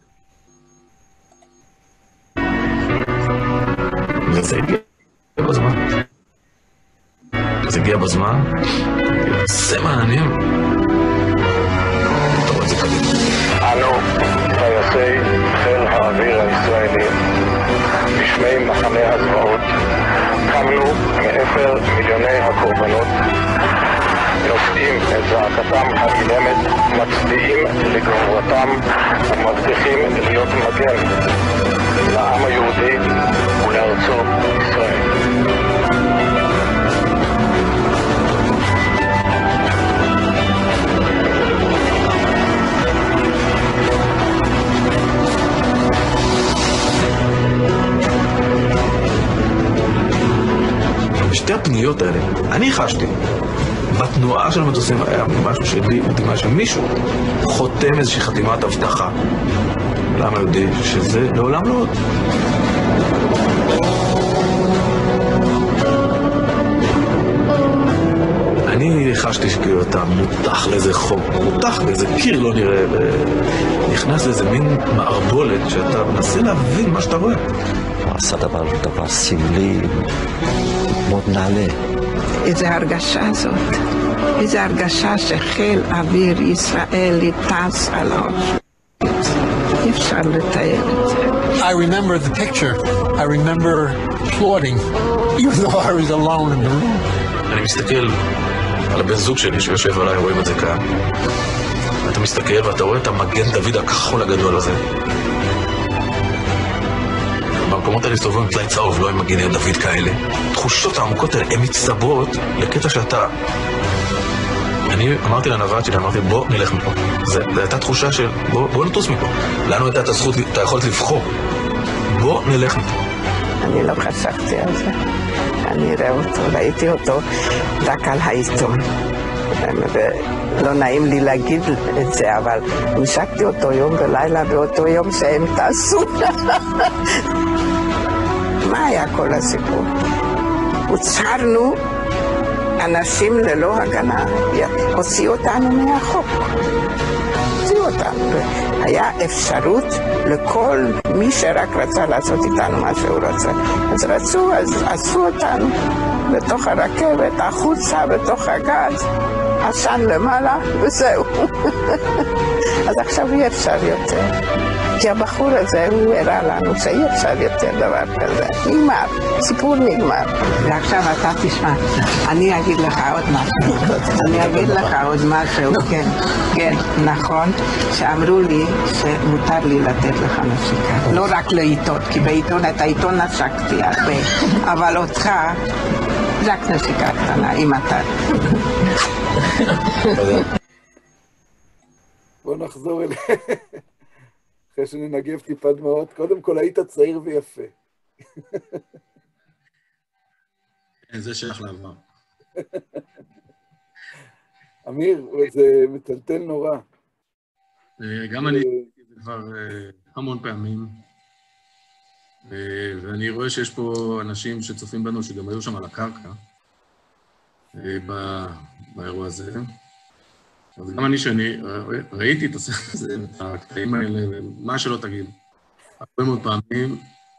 זה הגיע בזמן. זה הגיע בזמן. זה מעניין. אתה רואה את זה קדימה. אנו, טייסי חיל האוויר הישראלי, בשמי מחנה הזוועות, קמנו מאפר מיליוני הקורבנות, נושאים את זעקתם האילמת, מצדיעים לגבורתם ומבטיחים להיות מגן לעם היהודי ולארצו ישראל. בשתי הפניות האלה, אני חשתי, בתנועה של המטוסים היה משהו שלי, מתאימה של מישהו, חותם איזושהי חתימת הבטחה. למה יודעים שזה לעולם לא עוד? אני חשתי שכאילו אתה מותח לאיזה חום, מותח באיזה קיר לא נראה, ונכנס לאיזה מין מערבולת שאתה מנסה להבין מה שאתה רואה. עשה דבר סמלי, מאוד נעלה. איזו הרגשה זאת, איזו הרגשה שחיל אוויר ישראלי טס על האוש. אי אפשר לתאר את זה. I remember the picture. I remember applauding, even though I was alone in the room. אני מסתכל על הבן זוג שלי שיושב עליי, רואים את זה כאן. אתה מסתכל ואתה רואה את המגן דוד הכחול הגדול הזה. במקומות האלה הסתובבים טלאי צהוב, לא עם מגני דוד כאלה. תחושות העמוקות האלה, הן מצטברות לקטע שאתה... אני אמרתי לנווט שלי, אמרתי, בוא נלך מפה. זו הייתה תחושה של, בוא נטוס מפה. לנו הייתה את הזכות, אתה יכולת לבחור. בוא נלך מפה. אני לא חשבתי על זה. אני ראיתי אותו רק על העיתון. לא נעים לי להגיד את זה, אבל המשקתי אותו יום ולילה באותו יום שהם טסו. מה היה כל הסיפור? הוצהרנו אנשים ללא הגנה, הוציאו אותנו מהחוק. הוציאו אותנו. היה אפשרות לכל מי שרק רצה לעשות איתנו מה שהוא רצה. אז רצו, אז עשו אותנו בתוך הרכבת, החוצה, בתוך הגז, עשן למעלה, וזהו. אז עכשיו אי אפשר יותר. כי הבחור הזה הוא הראה לנו שאי אפשר יותר דבר כזה. נגמר, סיפור נגמר. ועכשיו אתה תשמע, אני אגיד לך עוד משהו. אני אגיד לך עוד משהו, כן, כן, נכון, שאמרו לי שמותר לי לתת לך נשיקה. לא רק לעיתון, כי בעיתון, את העיתון נשקתי הרבה, אבל אותך, רק נשיקה קטנה, אם אתה. בוא נחזור אליי. אחרי שננגב טיפה דמעות, קודם כל היית צעיר ויפה. זה שייך לעבר. אמיר, זה מטלטל נורא. גם אני עשיתי את זה כבר המון פעמים, ואני רואה שיש פה אנשים שצופים בנו שגם היו שם על הקרקע, באירוע הזה. אז גם אני שאני ראיתי את הסרט הזה, את הקטעים האלה, מה שלא תגיד. הרבה מאוד פעמים,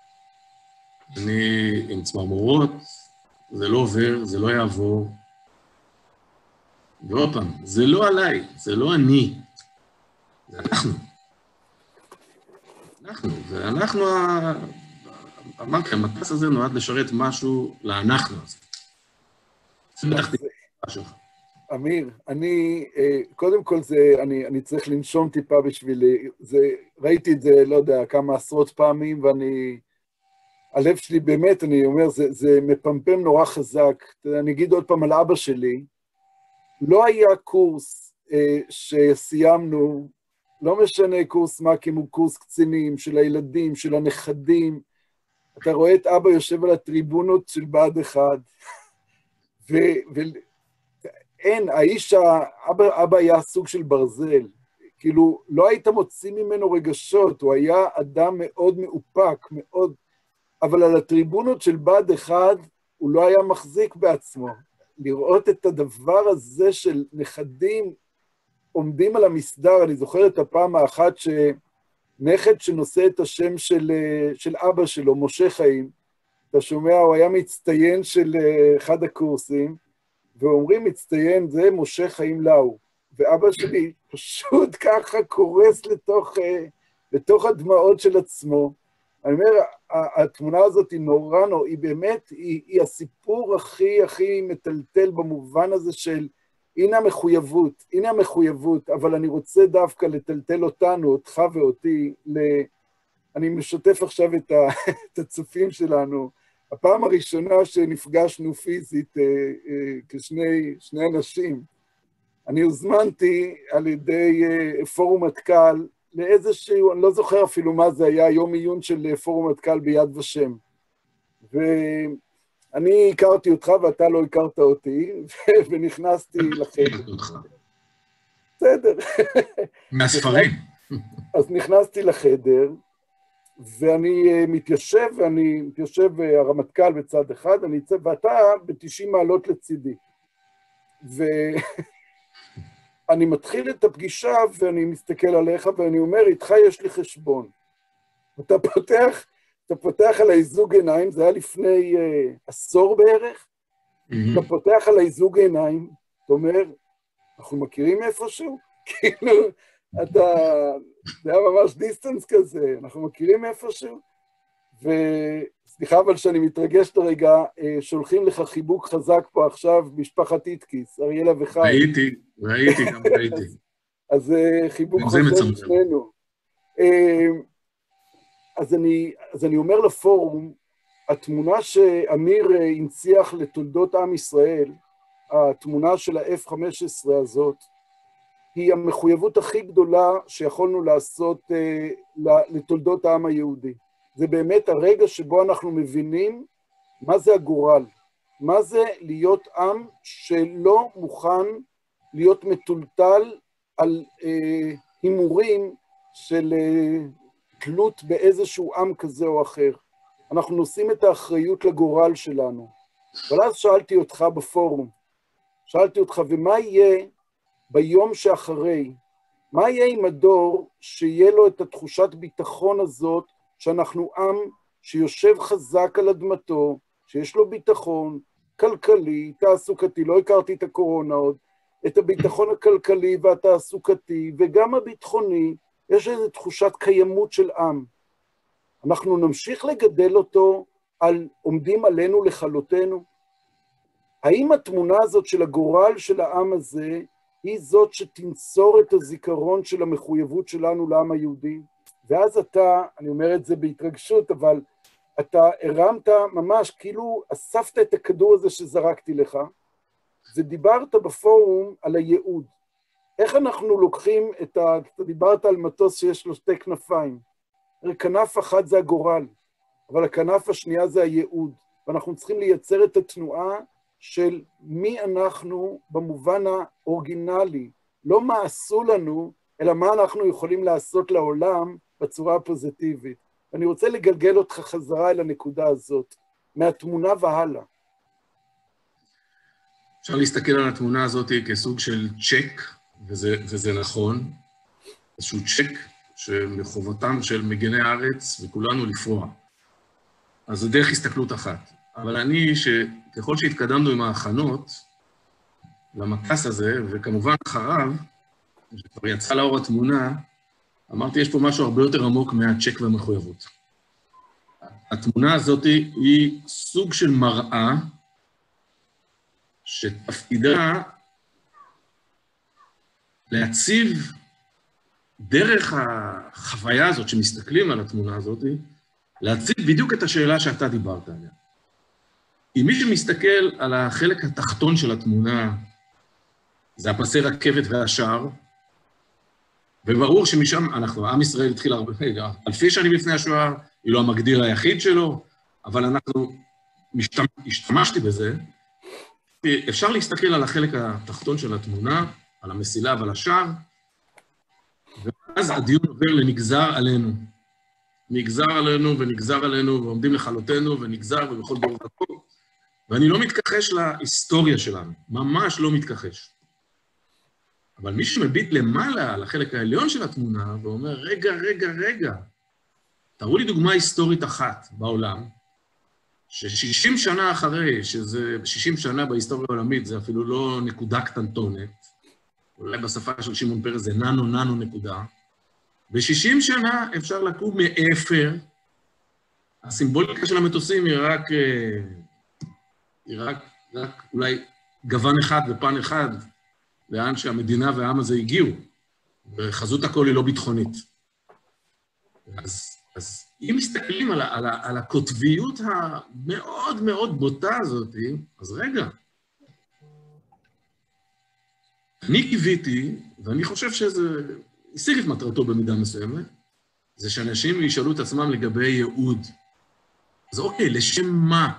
אני עם צמרמורות, זה לא עובר, זה לא יעבור. ועוד פעם, זה לא עליי, זה לא אני, זה אנחנו. ואנחנו, אמרתי, המטס הזה נועד לשרת משהו לאנחנו הזה. זה בטח משהו. אמיר, אני, קודם כל אני צריך לנשום טיפה בשבילי, ראיתי את זה, לא יודע, כמה עשרות פעמים, הלב שלי באמת, אני אומר, זה מפמפם נורא חזק. אני אגיד עוד פעם על אבא שלי, לא היה קורס שסיימנו, לא משנה קורס מ"כים הוא קורס קצינים, של הילדים, של הנכדים, אתה רואה את אבא יושב על הטריבונות של בה"ד 1, אין, האיש, אבא היה סוג של ברזל, כאילו לא היית מוציא ממנו רגשות, הוא היה אדם מאוד מאופק, מאוד, אבל על הטריבונות של בה"ד 1 הוא לא היה מחזיק בעצמו. לראות את הדבר הזה של נכדים עומדים על המסדר, אני זוכר את הפעם האחת שנכד שנושא את השם של אבא שלו, משה חיים, אתה שומע, הוא היה מצטיין של אחד הקורסים, ואומרים מצטיין, זה משה חיים לאו, ואבא שלי פשוט ככה קורס לתוך הדמעות של עצמו. אני אומר, התמונה הזאת היא נורא, היא באמת, היא הסיפור הכי מטלטל במובן הזה של, הנה המחויבות, אבל אני רוצה דווקא לטלטל אותנו, אותך ואותי, אני משתף עכשיו את הצופים שלנו, הפעם הראשונה שנפגשנו פיזית כשני אנשים, אני הוזמנתי על ידי פורום מטכ"ל לאיזשהו, אני לא זוכר אפילו מה זה היה, יום עיון של פורום מטכ"ל ביד ושם. ואני הכרתי אותך ואתה לא הכרת אותי, ונכנסתי לחדר. בסדר. מהספרים. אז נכנסתי לחדר, ואני מתיישב, הרמטכ"ל בצד אחד, ואתה ב-90 מעלות לצידי. ואני מתחיל את הפגישה, ואני מסתכל עליך, ואני אומר, איתך יש לי חשבון. אתה פותח על האיזוג עיניים, זה היה לפני עשור בערך, אתה פותח על האיזוג עיניים, אתה אומר, אנחנו מכירים איפשהו? כאילו, זה היה ממש דיסטנס כזה, אנחנו מכירים איפשהו, וסליחה אבל שאני מתרגש את הרגע, שולחים לך חיבוק חזק פה עכשיו, משפחת איטקיס, אריאלה וחיים. ראיתי. אז חיבוק חזק שנינו. אז אני אומר לפורום, התמונה שאמיר הנציח לתולדות עם ישראל, התמונה של ה-F-15 הזאת, היא המחויבות הכי גדולה שיכולנו לעשות לתולדות העם היהודי. זה באמת הרגע שבו אנחנו מבינים מה זה הגורל, מה זה להיות עם שלא מוכן להיות מטולטל על הימורים של תלות באיזשהו עם כזה או אחר. אנחנו נושאים את האחריות לגורל שלנו. אבל אז שאלתי אותך בפורום, ומה יהיה ביום שאחרי, מה יהיה עם הדור שיהיה לו את התחושת ביטחון הזאת, שאנחנו עם שיושב חזק על אדמתו, שיש לו ביטחון כלכלי, תעסוקתי, לא הכרתי את הקורונה עוד, את הביטחון הכלכלי והתעסוקתי, וגם הביטחוני, יש איזו תחושת קיימות של עם. אנחנו נמשיך לגדל אותו על עומדים עלינו לכלותנו? האם התמונה הזאת של הגורל של העם הזה, היא זאת שתנצור את הזיכרון של המחויבות שלנו לעם היהודי? ואז אתה, אני אומר את זה בהתרגשות, אבל אתה הרמת ממש, כאילו אספת את הכדור הזה שזרקתי לך, ודיברת בפורום על הייעוד. איך אנחנו לוקחים אתה דיברת על מטוס שיש לו 2 כנפיים. כנף אחת זה הגורל, אבל הכנף השנייה זה הייעוד, ואנחנו צריכים לייצר את התנועה של מי אנחנו במובן האורגינלי, לא מה עשו לנו, אלא מה אנחנו יכולים לעשות לעולם בצורה הפוזיטיבית. אני רוצה לגלגל אותך חזרה אל הנקודה הזאת, מהתמונה והלאה. אפשר להסתכל על התמונה הזאת כסוג של צ'ק, וזה נכון, איזשהו צ'ק שמחובתם של מגני הארץ וכולנו לפרוע. אז זה דרך הסתכלות אחת. אבל ככל שהתקדמנו עם ההכנות למטס הזה, וכמובן אחריו, שכבר יצא לאור התמונה, אמרתי, יש פה משהו הרבה יותר עמוק מהצ'ק והמחויבות. התמונה הזאת היא סוג של מראה, שתפקידה להציב דרך החוויה הזאת שמסתכלים על התמונה הזאת, להציב בדיוק את השאלה שאתה דיברת עליה. אם מי שמסתכל על החלק התחתון של התמונה, זה הפסי רכבת והשער, וברור שמשם עם ישראל התחיל אלפי שנים לפני השואה, היא לא המגדיר היחיד שלו, אבל אנחנו השתמשתי בזה, אפשר להסתכל על החלק התחתון של התמונה, על המסילה ועל השער, ואז הדיון עובר לנגזר עלינו. נגזר עלינו ונגזר עלינו, ועומדים לכלותנו ונגזר ובכל דור ודור, ואני לא מתכחש להיסטוריה שלנו, ממש לא מתכחש. אבל מי שמביט למעלה על החלק העליון של התמונה, ואומר, רגע, תראו לי דוגמה היסטורית אחת בעולם, ש60 שנה אחרי, שזה 60 שנה בהיסטוריה העולמית, זה אפילו לא נקודה קטנטונת, אולי בשפה של שמעון פרס זה ננו נקודה, ב-60 שנה אפשר לקום מאפר, הסימבוליקה של המטוסים היא רק אולי גוון אחד ופן אחד, לאן שהמדינה והעם הזה הגיעו, וחזות הכל היא לא ביטחונית. אז אם מסתכלים על הקוטביות המאוד מאוד בוטה הזאת, אז רגע, אני קיוויתי, ואני חושב שזה השיג את מטרתו במידה מסוימת, זה שאנשים ישאלו את עצמם לגבי ייעוד. אז אוקיי, לשם מה?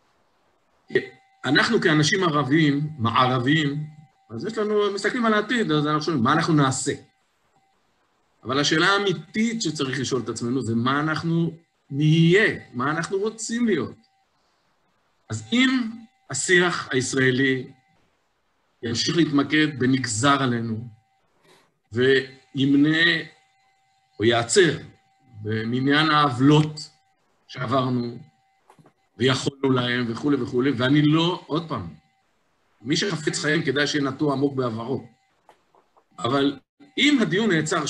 אנחנו כאנשים מערבים, אז יש לנו, מסתכלים על העתיד, אז אנחנו שואלים, מה אנחנו נעשה? אבל השאלה האמיתית שצריך לשאול את עצמנו זה מה אנחנו נהיה, מה אנחנו רוצים להיות. אז אם השיח הישראלי ימשיך להתמקד בנגזר עלינו, וימנה או יעצר במניין העוולות שעברנו, ויכולנו להם וכו' וכו', ואני לא, עוד פעם, מי שחפץ חיים כדאי שיהיה נטוע עמוק בעברו. אבל אם הדיון נעצר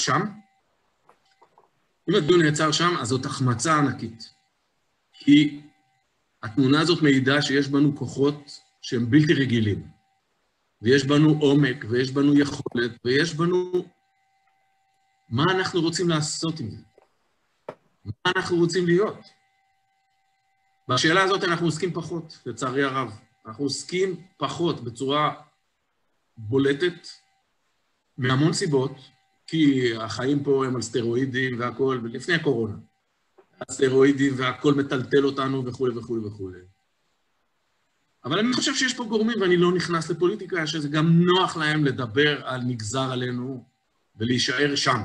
שם, אז זאת החמצה ענקית. כי התמונה הזאת מעידה שיש בנו כוחות שהם בלתי רגילים. ויש בנו עומק, ויש בנו יכולת, ויש בנו מה אנחנו רוצים לעשות עם זה. מה אנחנו רוצים להיות. בשאלה הזאת אנחנו עוסקים פחות, לצערי הרב. אנחנו עוסקים פחות בצורה בולטת, מהמון סיבות, כי החיים פה הם על סטרואידים והכל, ולפני הקורונה. הסטרואידים והכל מטלטל אותנו וכו' וכו' וכו'. אבל אני חושב שיש פה גורמים, ואני לא נכנס לפוליטיקה, שזה גם נוח להם לדבר על נגזר עלינו ולהישאר שם.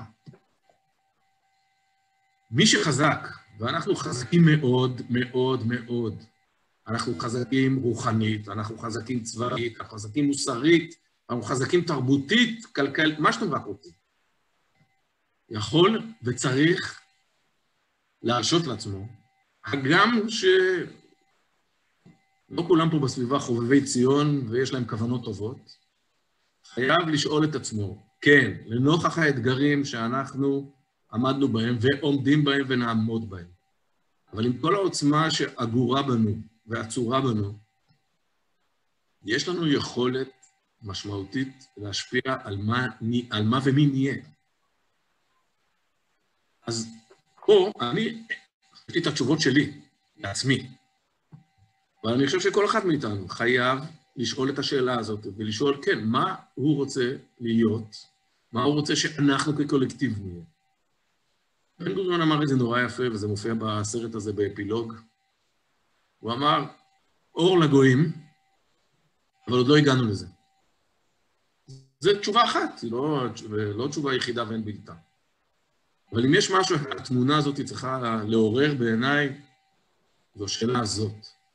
מי שחזק, ואנחנו חזקים מאוד מאוד מאוד, אנחנו חזקים רוחנית, אנחנו חזקים צבאית, אנחנו חזקים מוסרית, אנחנו חזקים תרבותית, כלכלית, מה שאתם רק רוצים. יכול וצריך להרשות לעצמו, הגם שלא כולם פה בסביבה חובבי ציון ויש להם כוונות טובות, חייב לשאול את עצמו, כן, לנוכח האתגרים שאנחנו עמדנו בהם ועומדים בהם ונעמוד בהם. אבל עם כל העוצמה שאגורה בנו ועצורה בנו, יש לנו יכולת משמעותית להשפיע על מה ומי נהיה. אז פה אני חשבתי את התשובות שלי, לעצמי. אבל אני חושב שכל אחד מאיתנו חייב לשאול את השאלה הזאת, ולשאול, כן, מה הוא רוצה להיות, מה הוא רוצה שאנחנו כקולקטיב נהיה. בן גוריון אמר את זה נורא יפה, וזה מופיע בסרט הזה באפילוג. הוא אמר, אור לגויים, אבל עוד לא הגענו לזה. זו תשובה אחת, היא לא תשובה יחידה ואין בלתה. אבל אם יש משהו, התמונה הזאת צריכה לעורר בעיניי, זו השאלה הזאת.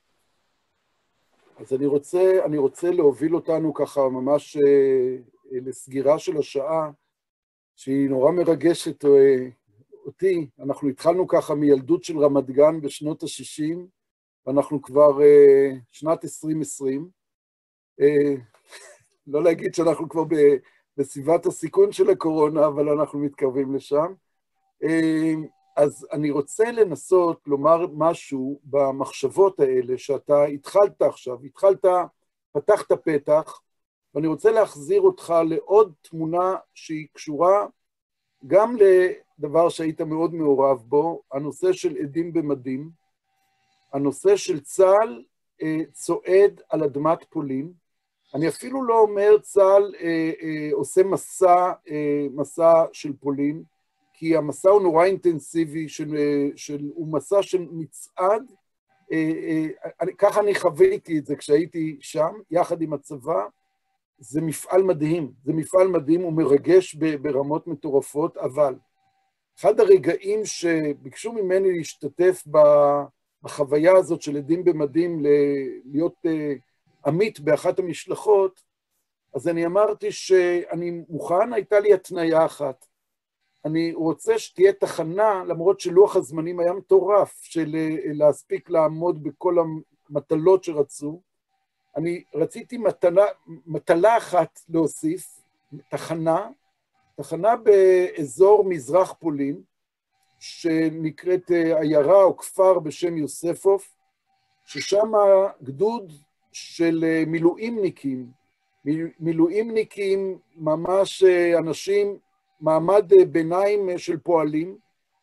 אז אני רוצה להוביל אותנו ככה ממש לסגירה של השעה, שהיא נורא מרגשת אותי. אנחנו התחלנו ככה מילדות של רמת גן בשנות ה-60, ואנחנו כבר שנת 2020. לא להגיד שאנחנו כבר בסביבת הסיכון של הקורונה, אבל אנחנו מתקרבים לשם. אז אני רוצה לנסות לומר משהו במחשבות האלה שאתה התחלת עכשיו, פתחת פתח, ואני רוצה להחזיר אותך לעוד תמונה שהיא קשורה גם לדבר שהיית מאוד מעורב בו, הנושא של עדים במדים, הנושא של צה"ל צועד על אדמת פולין. אני אפילו לא אומר צה"ל עושה מסע של פולין, כי המסע הוא נורא אינטנסיבי, הוא מסע של מצעד, ככה אני חוויתי את זה כשהייתי שם, יחד עם הצבא. זה מפעל מדהים, הוא מרגש ברמות מטורפות, אבל אחד הרגעים שביקשו ממני להשתתף בחוויה הזאת של עדים במדים, להיות עמית באחת המשלחות, אז אני אמרתי שאני מוכן, הייתה לי התניה אחת. אני רוצה שתהיה תחנה, למרות שלוח הזמנים היה מטורף, של להספיק לעמוד בכל המטלות שרצו. אני רציתי מטלה אחת להוסיף, תחנה באזור מזרח פולין, שנקראת עיירה או כפר בשם יוספוף, ששם גדוד של מילואימניקים, ממש אנשים, מעמד ביניים של פועלים,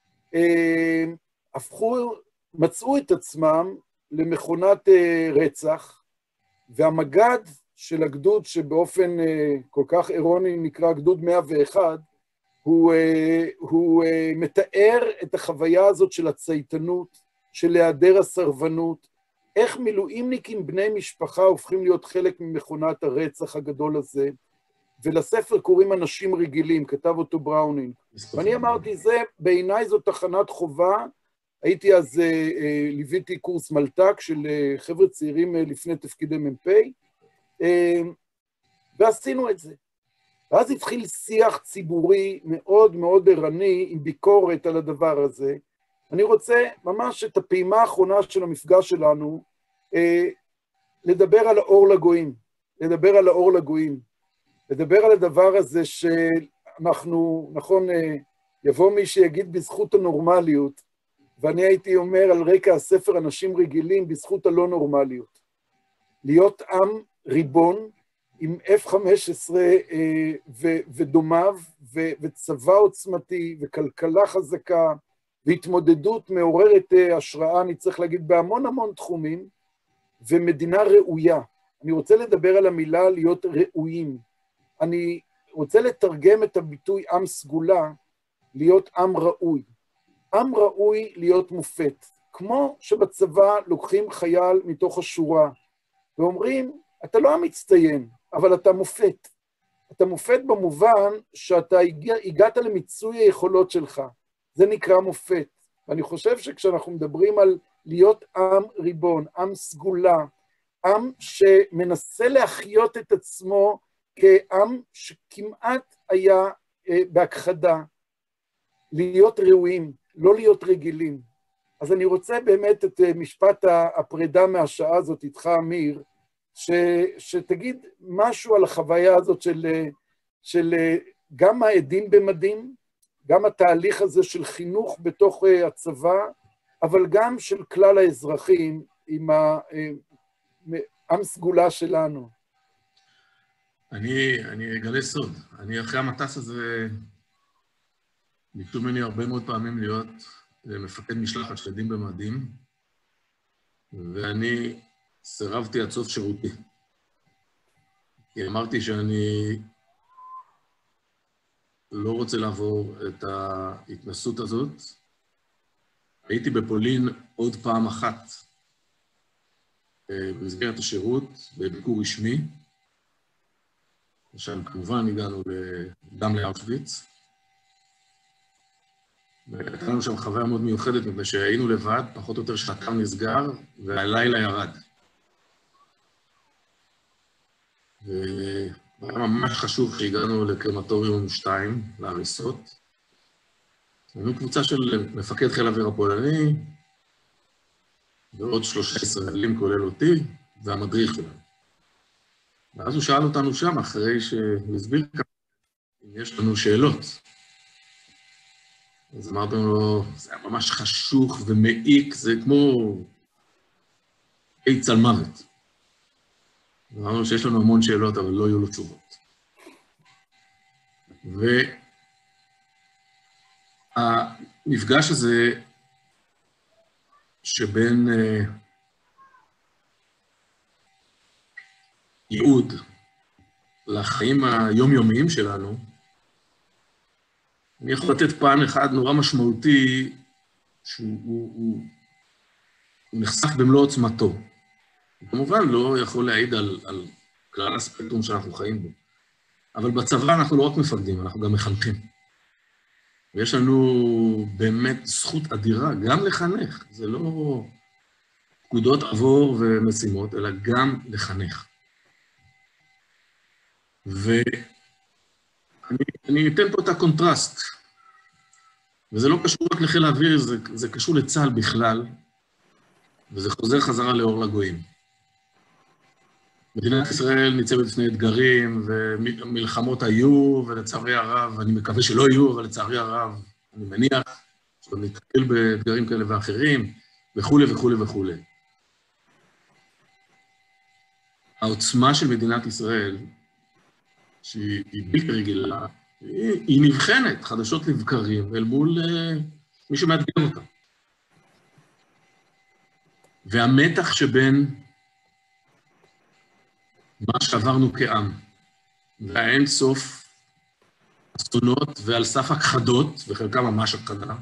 מצאו את עצמם למכונת רצח, והמגד של הגדוד, שבאופן כל כך אירוני נקרא גדוד 101, הוא מתאר את החוויה הזאת של הצייתנות, של היעדר הסרבנות, איך מילואימניקים בני משפחה הופכים להיות חלק ממכונת הרצח הגדול הזה, ולספר קוראים אנשים רגילים, כתב אותו בראונינג. ואני אמרתי, בעיניי זו תחנת חובה, הייתי אז, ליוויתי קורס מלתק של חבר'ה צעירים לפני תפקידי מ"פ, ועשינו את זה. ואז התחיל שיח ציבורי מאוד מאוד ערני, עם ביקורת על הדבר הזה. אני רוצה ממש את הפעימה האחרונה של המפגש שלנו, לדבר על האור לגויים, לדבר על הדבר הזה שאנחנו, נכון, יבוא מי שיגיד בזכות הנורמליות, ואני הייתי אומר על רקע הספר אנשים רגילים, בזכות הלא נורמליות. להיות עם ריבון עם F-15 ודומיו, וצבא עוצמתי, וכלכלה חזקה, והתמודדות מעוררת השראה, אני צריך להגיד, בהמון תחומים, ומדינה ראויה. אני רוצה לדבר על המילה להיות ראויים. אני רוצה לתרגם את הביטוי עם סגולה, להיות עם ראוי. עם ראוי להיות מופת. כמו שבצבא לוקחים חייל מתוך השורה, ואומרים, אתה לא המצטיין, אבל אתה מופת. אתה מופת במובן שאתה הגעת למיצוי היכולות שלך. זה נקרא מופת. ואני חושב שכשאנחנו מדברים על להיות עם ריבון, עם סגולה, עם שמנסה להחיות את עצמו כעם שכמעט היה בהכחדה, להיות ראויים, לא להיות רגילים. אז אני רוצה באמת את משפט הפרידה מהשעה הזאת איתך, אמיר, שתגיד משהו על החוויה הזאת של גם העדים במדים, גם התהליך הזה של חינוך בתוך הצבא, אבל גם של כלל האזרחים עם עם סגולה שלנו. אני אגלה סוד. אני אחרי המטס הזה, ביקשו ממני הרבה מאוד פעמים להיות מפקד משלחת שדים במדים, ואני סירבתי עד סוף שירותי. כי אמרתי שאני לא רוצה לעבור את ההתנסות הזאת. הייתי בפולין עוד פעם אחת במסגרת השירות, בביקור רשמי. שם כמובן הגענו גם לאושוויץ. והייתה לנו שם חוויה מאוד מיוחדת, מפני שהיינו לבד, פחות או יותר שעתיים נסגר, והלילה ירד. והיה ממש חשוב שהגענו לקרמטוריום 2, להריסות. היינו קבוצה של מפקד חיל האוויר הפולני, ועוד 3 ישראלים כולל אותי, והמדריך שלנו. ואז הוא שאל אותנו שם, אחרי שהוא הסביר כמה, אם יש לנו שאלות. אז אמרתם לו, זה היה ממש חשוך ומעיק, זה כמו עץ על מוות. אמרנו שיש לנו המון שאלות, אבל לא יהיו לו תשובות. והמפגש הזה שבין ייעוד לחיים היומיומיים שלנו, אני יכול לתת פן אחד נורא משמעותי, שהוא נחשף במלוא עוצמתו. כמובן לא יכול להעיד על כלל הספקטרום שאנחנו חיים בו. אבל בצבא אנחנו לא רק מפקדים, אנחנו גם מחנכים. ויש לנו באמת זכות אדירה, גם לחנך. זה לא פקודות עבור ומשימות, אלא גם לחנך. ואני אתן פה את הקונטרסט. וזה לא קשור רק לחיל האוויר, זה קשור לצה"ל בכלל, וזה חוזר חזרה לאור לגויים. מדינת ישראל ניצבת בפני אתגרים, ומלחמות היו, ולצערי הרב, אני מקווה שלא יהיו, אבל לצערי הרב, אני מניח, שנתקל באתגרים כאלה ואחרים, וכו' וכו' וכו'. העוצמה של מדינת ישראל, שהיא בלתי רגילה, היא נבחנת חדשות לבקרים אל מול מי שמאתגר אותה. והמתח שבין מה שעברנו כעם, והאין סוף אסונות ועל סף הכחדות, וחלקם ממש הכחדה,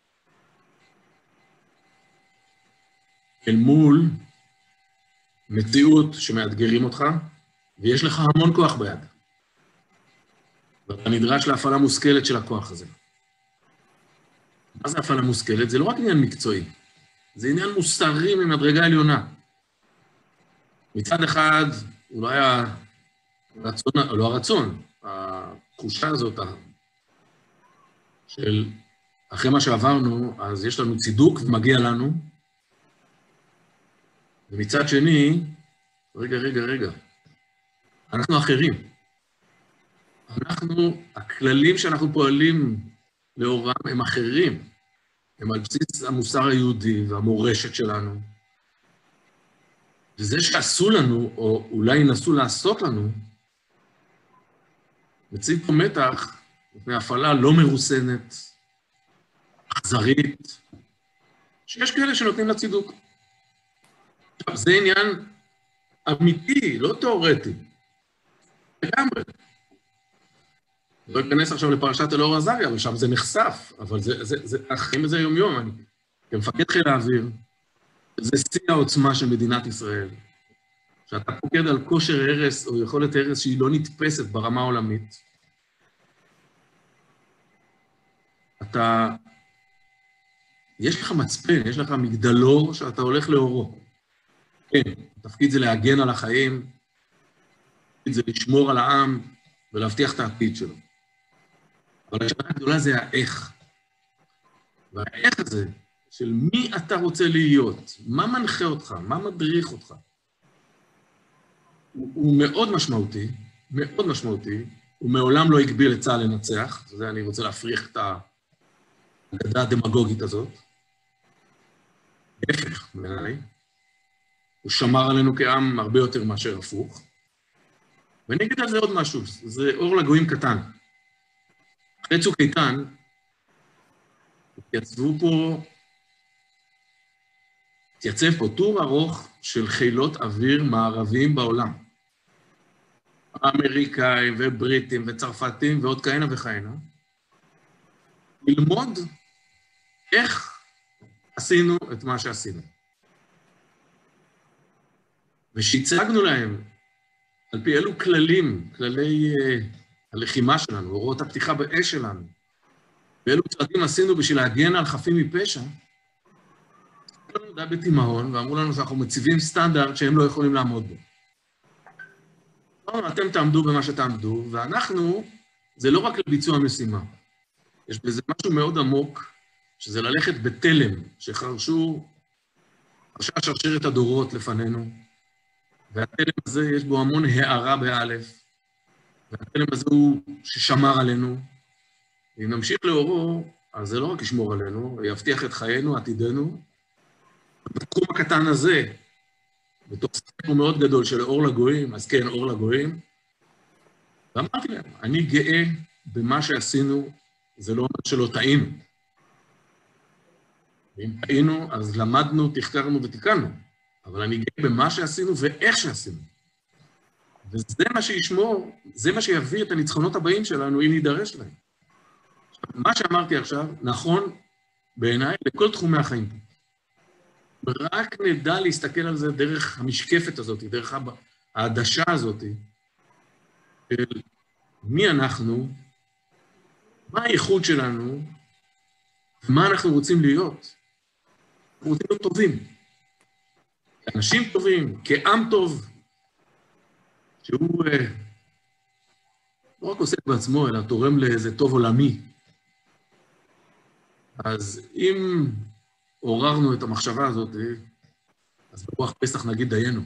אל מול מציאות שמאתגרים אותך, ויש לך המון כוח ביד. ואתה נדרש להפעלה מושכלת של הכוח הזה. מה זה הפעלה מושכלת? זה לא רק עניין מקצועי, זה עניין מוסרי ממדרגה עליונה. מצד אחד, אולי הרצון, לא הרצון, התחושה הזאת של אחרי מה שעברנו, אז יש לנו צידוק ומגיע לנו, ומצד שני, רגע, אנחנו אחרים. הכללים שאנחנו פועלים לאורם הם אחרים, הם על בסיס המוסר היהודי והמורשת שלנו. וזה שעשו לנו, או אולי ינסו לעשות לנו, מציב פה מתח מפני הפעלה לא מרוסנת, אכזרית, שיש כאלה שנותנים לצידוק. עכשיו, זה עניין אמיתי, לא תיאורטי. לגמרי. לא אכנס עכשיו לפרשת אלאור עזריה, אבל שם זה נחשף, אבל החיים בזה יום-יום. אני כמפקד חיל האוויר, זה שיא העוצמה של מדינת ישראל. שאתה פוקד על כושר הרס או יכולת הרס שהיא לא נתפסת ברמה העולמית. יש לך מצפן, יש לך מגדלור שאתה הולך לאורו. כן, התפקיד זה להגן על החיים, התפקיד זה לשמור על העם ולהבטיח את העתיד שלו. אבל השאלה הגדולה זה האיך. והאיך הזה, של מי אתה רוצה להיות, מה מנחה אותך, מה מדריך אותך, הוא מאוד משמעותי, מאוד משמעותי, הוא מעולם לא הגביל את צה"ל לנצח, זה אני רוצה להפריך את האגדה הדמגוגית הזאת. להפך, בעיניי. הוא שמר עלינו כעם הרבה יותר מאשר הפוך. ואני אגיד על זה עוד משהו, זה אור לגויים קטן. אחרי צוק איתן, התייצב פה טור ארוך של חילות אוויר מערביים בעולם. אמריקאים ובריטים וצרפתים ועוד כהנה וכהנה. ללמוד איך עשינו את מה שעשינו. ושהצגנו להם, על פי אלו כללים, כללי הלחימה שלנו, הוראות הפתיחה באש שלנו, ואלו צעדים עשינו בשביל להגן על חפים מפשע, לנו די בתימהון, ואמרו לנו שאנחנו מציבים סטנדרט שהם לא יכולים לעמוד בו. אתם תעמדו במה שתעמדו, ואנחנו, זה לא רק לביצוע משימה. יש בזה משהו מאוד עמוק, שזה ללכת בתלם, שחרשה שרשרת הדורות לפנינו, והתלם הזה יש בו המון הערה באלף, והתלם הזה הוא ששמר עלינו, ואם נמשיך לאורו, אז זה לא רק ישמור עלינו, יבטיח את חיינו, עתידנו. בתחום הקטן הזה, בתוך ספר מאוד גדול של אור לגויים, אז כן, אור לגויים, ואמרתי להם, אני גאה במה שעשינו, זה לא אומר שלא טעינו. ואם טעינו, אז למדנו, תחקרנו ותיקנו, אבל אני גאה במה שעשינו ואיך שעשינו. וזה מה שישמור, זה מה שיביא את הניצחונות הבאים שלנו, אם נידרש להם. מה שאמרתי עכשיו, נכון בעיניי לכל תחומי החיים פה. רק נדע להסתכל על זה דרך המשקפת הזאת, דרך העדשה הזאת, של מי אנחנו, מה הייחוד שלנו, ומה אנחנו רוצים להיות. אנחנו רוצים להיות טובים. כאנשים טובים, כעם טוב, שהוא לא רק עוסק בעצמו, אלא תורם לאיזה טוב עולמי. אז אם עוררנו את המחשבה הזאת, אז ברוח פסח נגיד דיינו.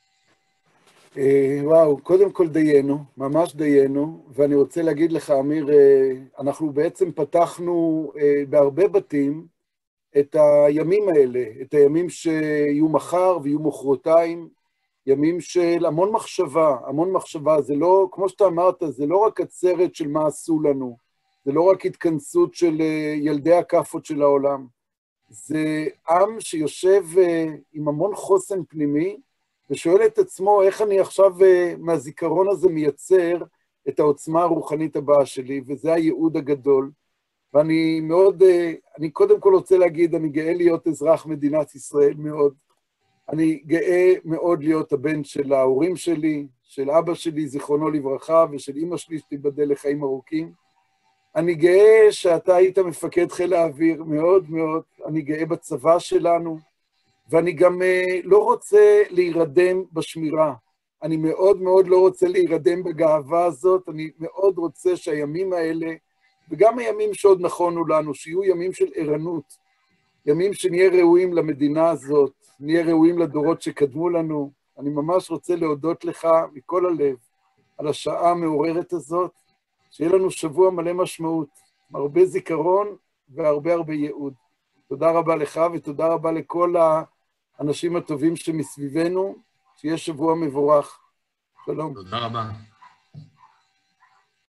וואו, קודם כל דיינו, ממש דיינו, ואני רוצה להגיד לך, אמיר, אנחנו בעצם פתחנו בהרבה בתים את הימים האלה, את הימים שיהיו מחר ויהיו מחרתיים, ימים של המון מחשבה, זה לא, כמו שאתה אמרת, זה לא רק עצרת של מה עשו לנו, זה לא רק התכנסות של ילדי הכאפות של העולם, זה עם שיושב עם המון חוסן פנימי, ושואל את עצמו איך אני עכשיו מהזיכרון הזה מייצר את העוצמה הרוחנית הבאה שלי, וזה הייעוד הגדול. ואני מאוד, אני קודם כל רוצה להגיד, אני גאה להיות אזרח מדינת ישראל מאוד. אני גאה מאוד להיות הבן של ההורים שלי, של אבא שלי, זיכרונו לברכה, ושל אמא שלי שתיבדל לחיים ארוכים. אני גאה שאתה היית מפקד חיל האוויר, מאוד מאוד. אני גאה בצבא שלנו, ואני גם לא רוצה להירדם בשמירה. אני מאוד מאוד לא רוצה להירדם בגאווה הזאת, אני מאוד רוצה שהימים האלה, וגם הימים שעוד נכונו לנו, שיהיו ימים של ערנות, ימים שנהיה ראויים למדינה הזאת, נהיה ראויים לדורות שקדמו לנו. אני ממש רוצה להודות לך מכל הלב על השעה המעוררת הזאת, שיהיה לנו שבוע מלא משמעות, הרבה זיכרון והרבה הרבה ייעוד. תודה רבה לך ותודה רבה לכל האנשים הטובים שמסביבנו, שיהיה שבוע מבורך. שלום. תודה רבה.